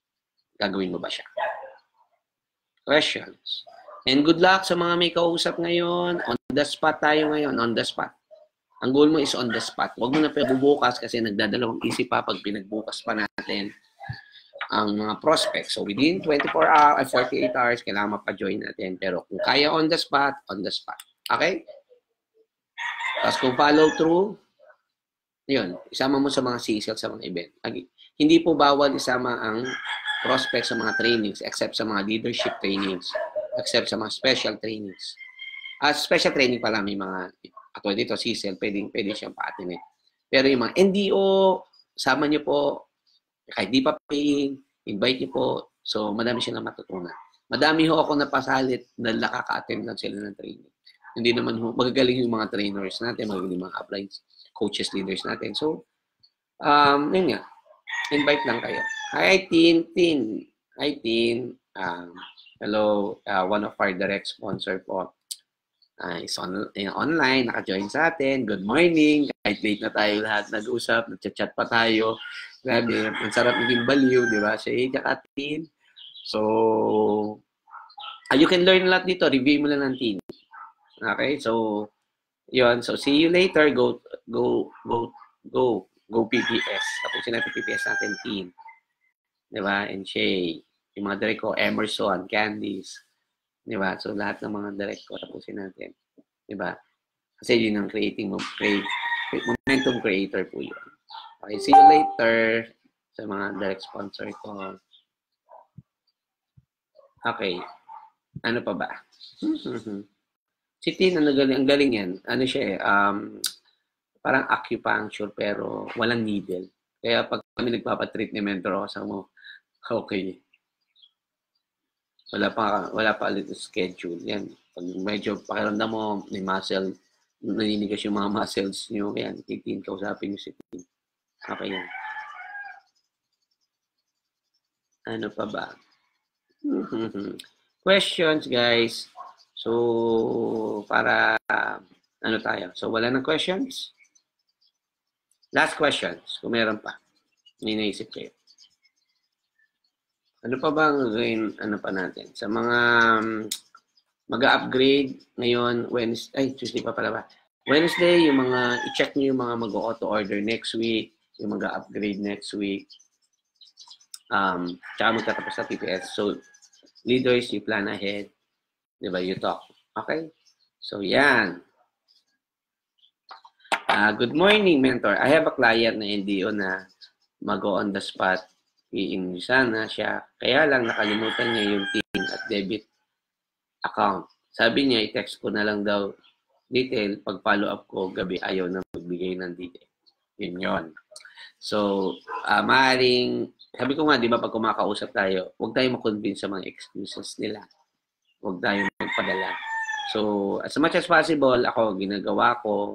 Gagawin mo ba siya? Questions. And good luck sa mga may kausap ngayon. On the spot tayo ngayon. On the spot. Ang goal mo is on the spot. Huwag mo na bubukas kasi nagdadalawang isip pa pag pinagbukas pa natin ang mga prospects. So within 48 hours, kailangan mapa-join natin. Pero kung kaya on the spot, on the spot. Okay? Tapos kung follow through, yun, isama mo sa mga CSL sa mga event. Hindi po bawal isama ang prospects sa mga trainings except sa mga leadership trainings, except sa mga special trainings. Special training pala may mga katulad dito, CSL, pwede siyang pa-attend. Pero yung mga NDO, sama niyo po, kahit di pa paying, invite niyo po. So, madami siya na matutunan. Madami ho ako napasalit na nakaka-attend lang sila ng training. Hindi naman ho, magagaling yung mga trainers natin, magagaling mga uplines, coaches, leaders natin. So, yun nga, invite lang kayo. Hi, Tin. Hi, Tin. Hello, one of our direct sponsor po. Is online, naka-join sa atin. Good morning. Kahit late na tayo lahat nag-usap, nag-chat pa tayo. Grabe, ang sarap maging baliw, di ba? Siya, Tin. So, you can learn a lot dito. Review mo lang ng Tin. Okay? So, yun. So, see you later. Go PPS. Tapusin natin PPS natin, Tin. Di ba? And Shay. Yung mga direct ko, Emerson, Candice. Di ba? So, lahat ng mga direct ko, tapusin natin. Di ba? Kasi yun ang momentum creator po yun. Okay, see you later sa mga direct sponsor ko. Okay. Ano pa ba? Si Tin, ang galing yan. Ano siya parang acupuncture pero walang needle. Kaya pag kami nagpapatreat ni mentor ako sa mo, okay. Wala pa ulit schedule. Yan. Pag medyo pakiramdam mo, may muscle, naninigas yung mga muscles nyo, yan, Tin, kausapin nyo si Tin. Okay yan. Ano pa ba? Questions, guys. So, para, ano tayo? So, wala ng questions? Last questions, kung meron pa. May naisip kayo. Ano pa ba ang gawin, ano pa natin? Sa mga mag-upgrade ngayon, Tuesday pa pala ba? Wednesday, yung mga, i-check nyo yung mga mag-auto-order next week, yung mag-upgrade next week. Tsaka magtatapos sa TPS. So, leaders, you plan ahead. Diba? You talk. Okay? So, yan. Good morning, mentor. I have a client na NDO na mag-go on the spot. I-in sana siya. Kaya lang nakalimutan niya yung PIN at debit account. Sabi niya, i-text ko na lang daw detail. Pag follow up ko, gabi ayaw na magbigay ng detail. Yun yun. So, maaaring, sabi ko nga, di ba, pag kumakausap tayo, huwag tayo makonvince sa mga excuses nila. Huwag tayo magpadala. So, as much as possible, ako, ginagawa ko,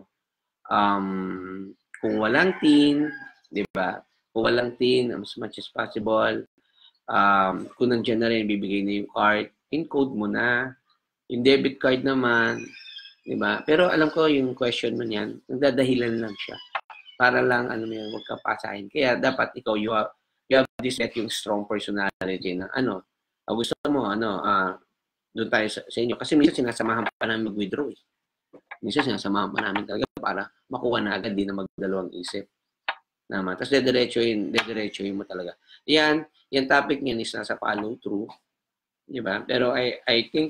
kung walang TIN, di ba? Kung walang TIN, as much as possible, kung nandiyan na rin, bibigay na yung card, in-code mo na. Yung debit card naman, di ba? Pero alam ko yung question mo niyan, nagdadahilan lang siya. Para lang, huwag ka pasahin. Kaya dapat ikaw, you have this yung strong personality na, gusto mo, doon tayo sa inyo. Kasi minsan sinasamahan pa namin mag-withdraw eh. Minsan sinasamahan pa namin talaga para makuha na agad, di na magdalawang isip. Naman. Tapos dediretsuhin mo talaga. Yan topic niyan is nasa follow through. Di ba? Pero I think,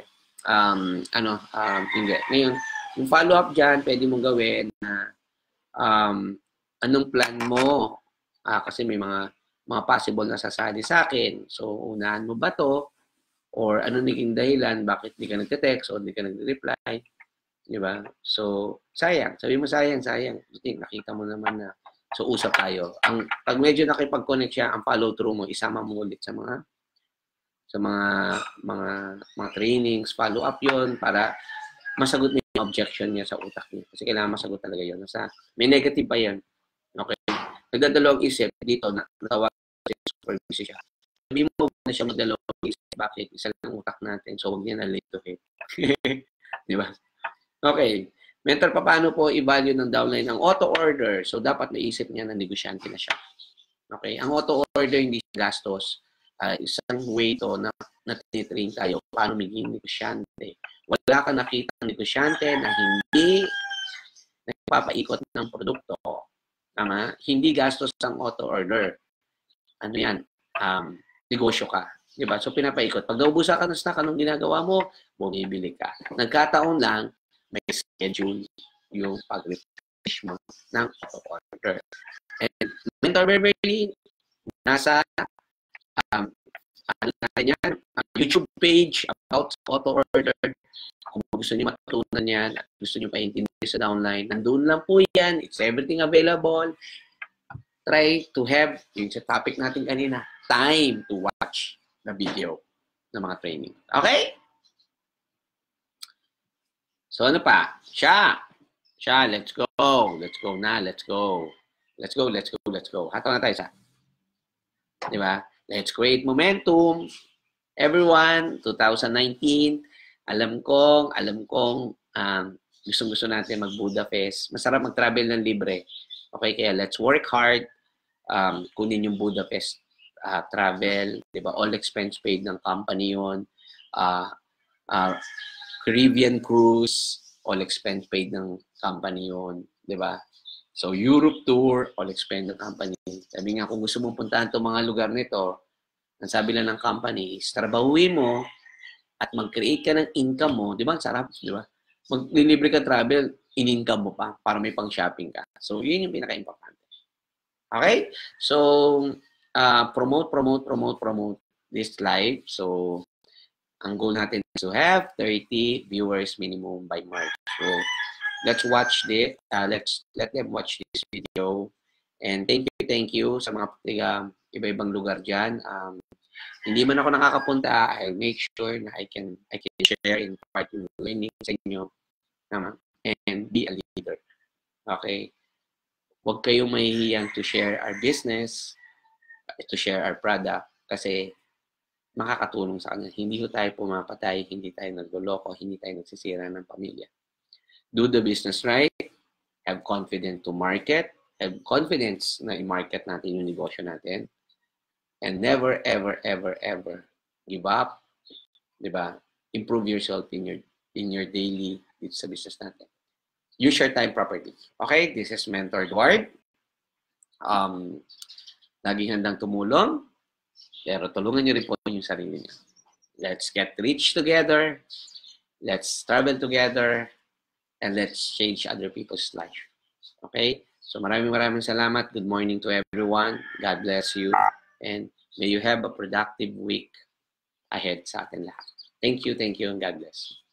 hindi. Ngayon, yung follow up dyan, pwede mong gawin na anong plan mo? Kasi may mga possible na sasali sa akin. So, unahan mo ba to? Or ano naging dahilan? Bakit di ka nagte-text o di ka nagre-reply? Di ba? So, sayang. Sabi mo sayang. Nakita mo naman na. So, usap tayo. Pag medyo nakipag-connect siya, ang follow-through mo, isama mo ulit sa mga trainings, follow-up yon para masagot niya yung objection niya sa utak niya. Kasi kailangan masagot talaga yun. May negative pa yan. Okay? Nagdadalawang isip dito, natawag super busy siya. Sabi mo na siya magdalawang isip. Bakit? Isa lang ang utak natin. So, huwag niya na late to hit. Di ba? Okay. Mentor, paano po i-value ng downline ang auto-order? So, dapat naisip niya na negosyante na siya. Okay? Ang auto-order hindi siya gastos. isang way to na tinitrain tayo paano maging negosyante. Wala kang nakitang negosyante na hindi nagpapaikot ng produkto. Tama? Hindi gastos ang auto-order. Ano yan? Negosyo ka. Diba? So, pinapaikot. Pag naubusan ka ng stock, anong ginagawa mo? Bumibili ka. Nagkataon lang, may schedule yung pag-refresh mo ng auto-order. And Mentor Beverly, nasa YouTube page about auto-order. Kung gusto niyo matutunan yan at gusto niyo paintindi sa downline, nandun lang po yan. It's everything available. Try to have, yung sa topic natin kanina, time to watch the video ng mga training. Okay? So ano pa? Siya, let's go. Let's go na, let's go. Let's go. Hato na tayo sa. Diba? Let's create momentum. Everyone, 2019, alam kong gusto natin mag-Buddha Fest. Masarap mag-travel ng libre. Okay, kaya let's work hard. Kunin yung Buddha Fest travel. Diba? All expense paid ng company yun. Caribbean cruise, all expense paid ng company yun. Diba? So, Europe tour, all expense ng company. Sabi nga, kung gusto mong puntahan itong mga lugar nito, ang sabi lang ng company is, trabahuin mo at mag-create ka ng income mo. Di ba? Sarap, di ba? Mag-deliver ka travel, in-income mo pa para may pang-shopping ka. So, yun yung pinaka-importante. Okay? So, promote this live. So, ang goal natin is to have 30 viewers minimum by March. So, let's watch this. Let them watch this video. And thank you sa mga iba-ibang lugar dyan. Hindi man ako nakakapunta, I'll make sure na I can share in part yung learning sa inyo. Tama? And be a leader. Okay? Huwag kayong mahihiyang to share our business, to share our product, kasi makakatulong sa kanya. Hindi tayo pumapatay, hindi tayo nagloloko, hindi tayo nagsisira ng pamilya. Do the business right, have confidence to market, have confidence na i-market natin yung negosyo natin, and never, ever give up. Diba? Improve yourself in your daily sa business natin. Use your time properly. Okay? This is Mentor Edward. Laging handang tumulong, pero tulungan niyo rin po yung sarili niyo. Let's get rich together. Let's travel together. And let's change other people's life. Okay? So maraming salamat. Good morning to everyone. God bless you. And may you have a productive week ahead sa atin lahat. Thank you, and God bless.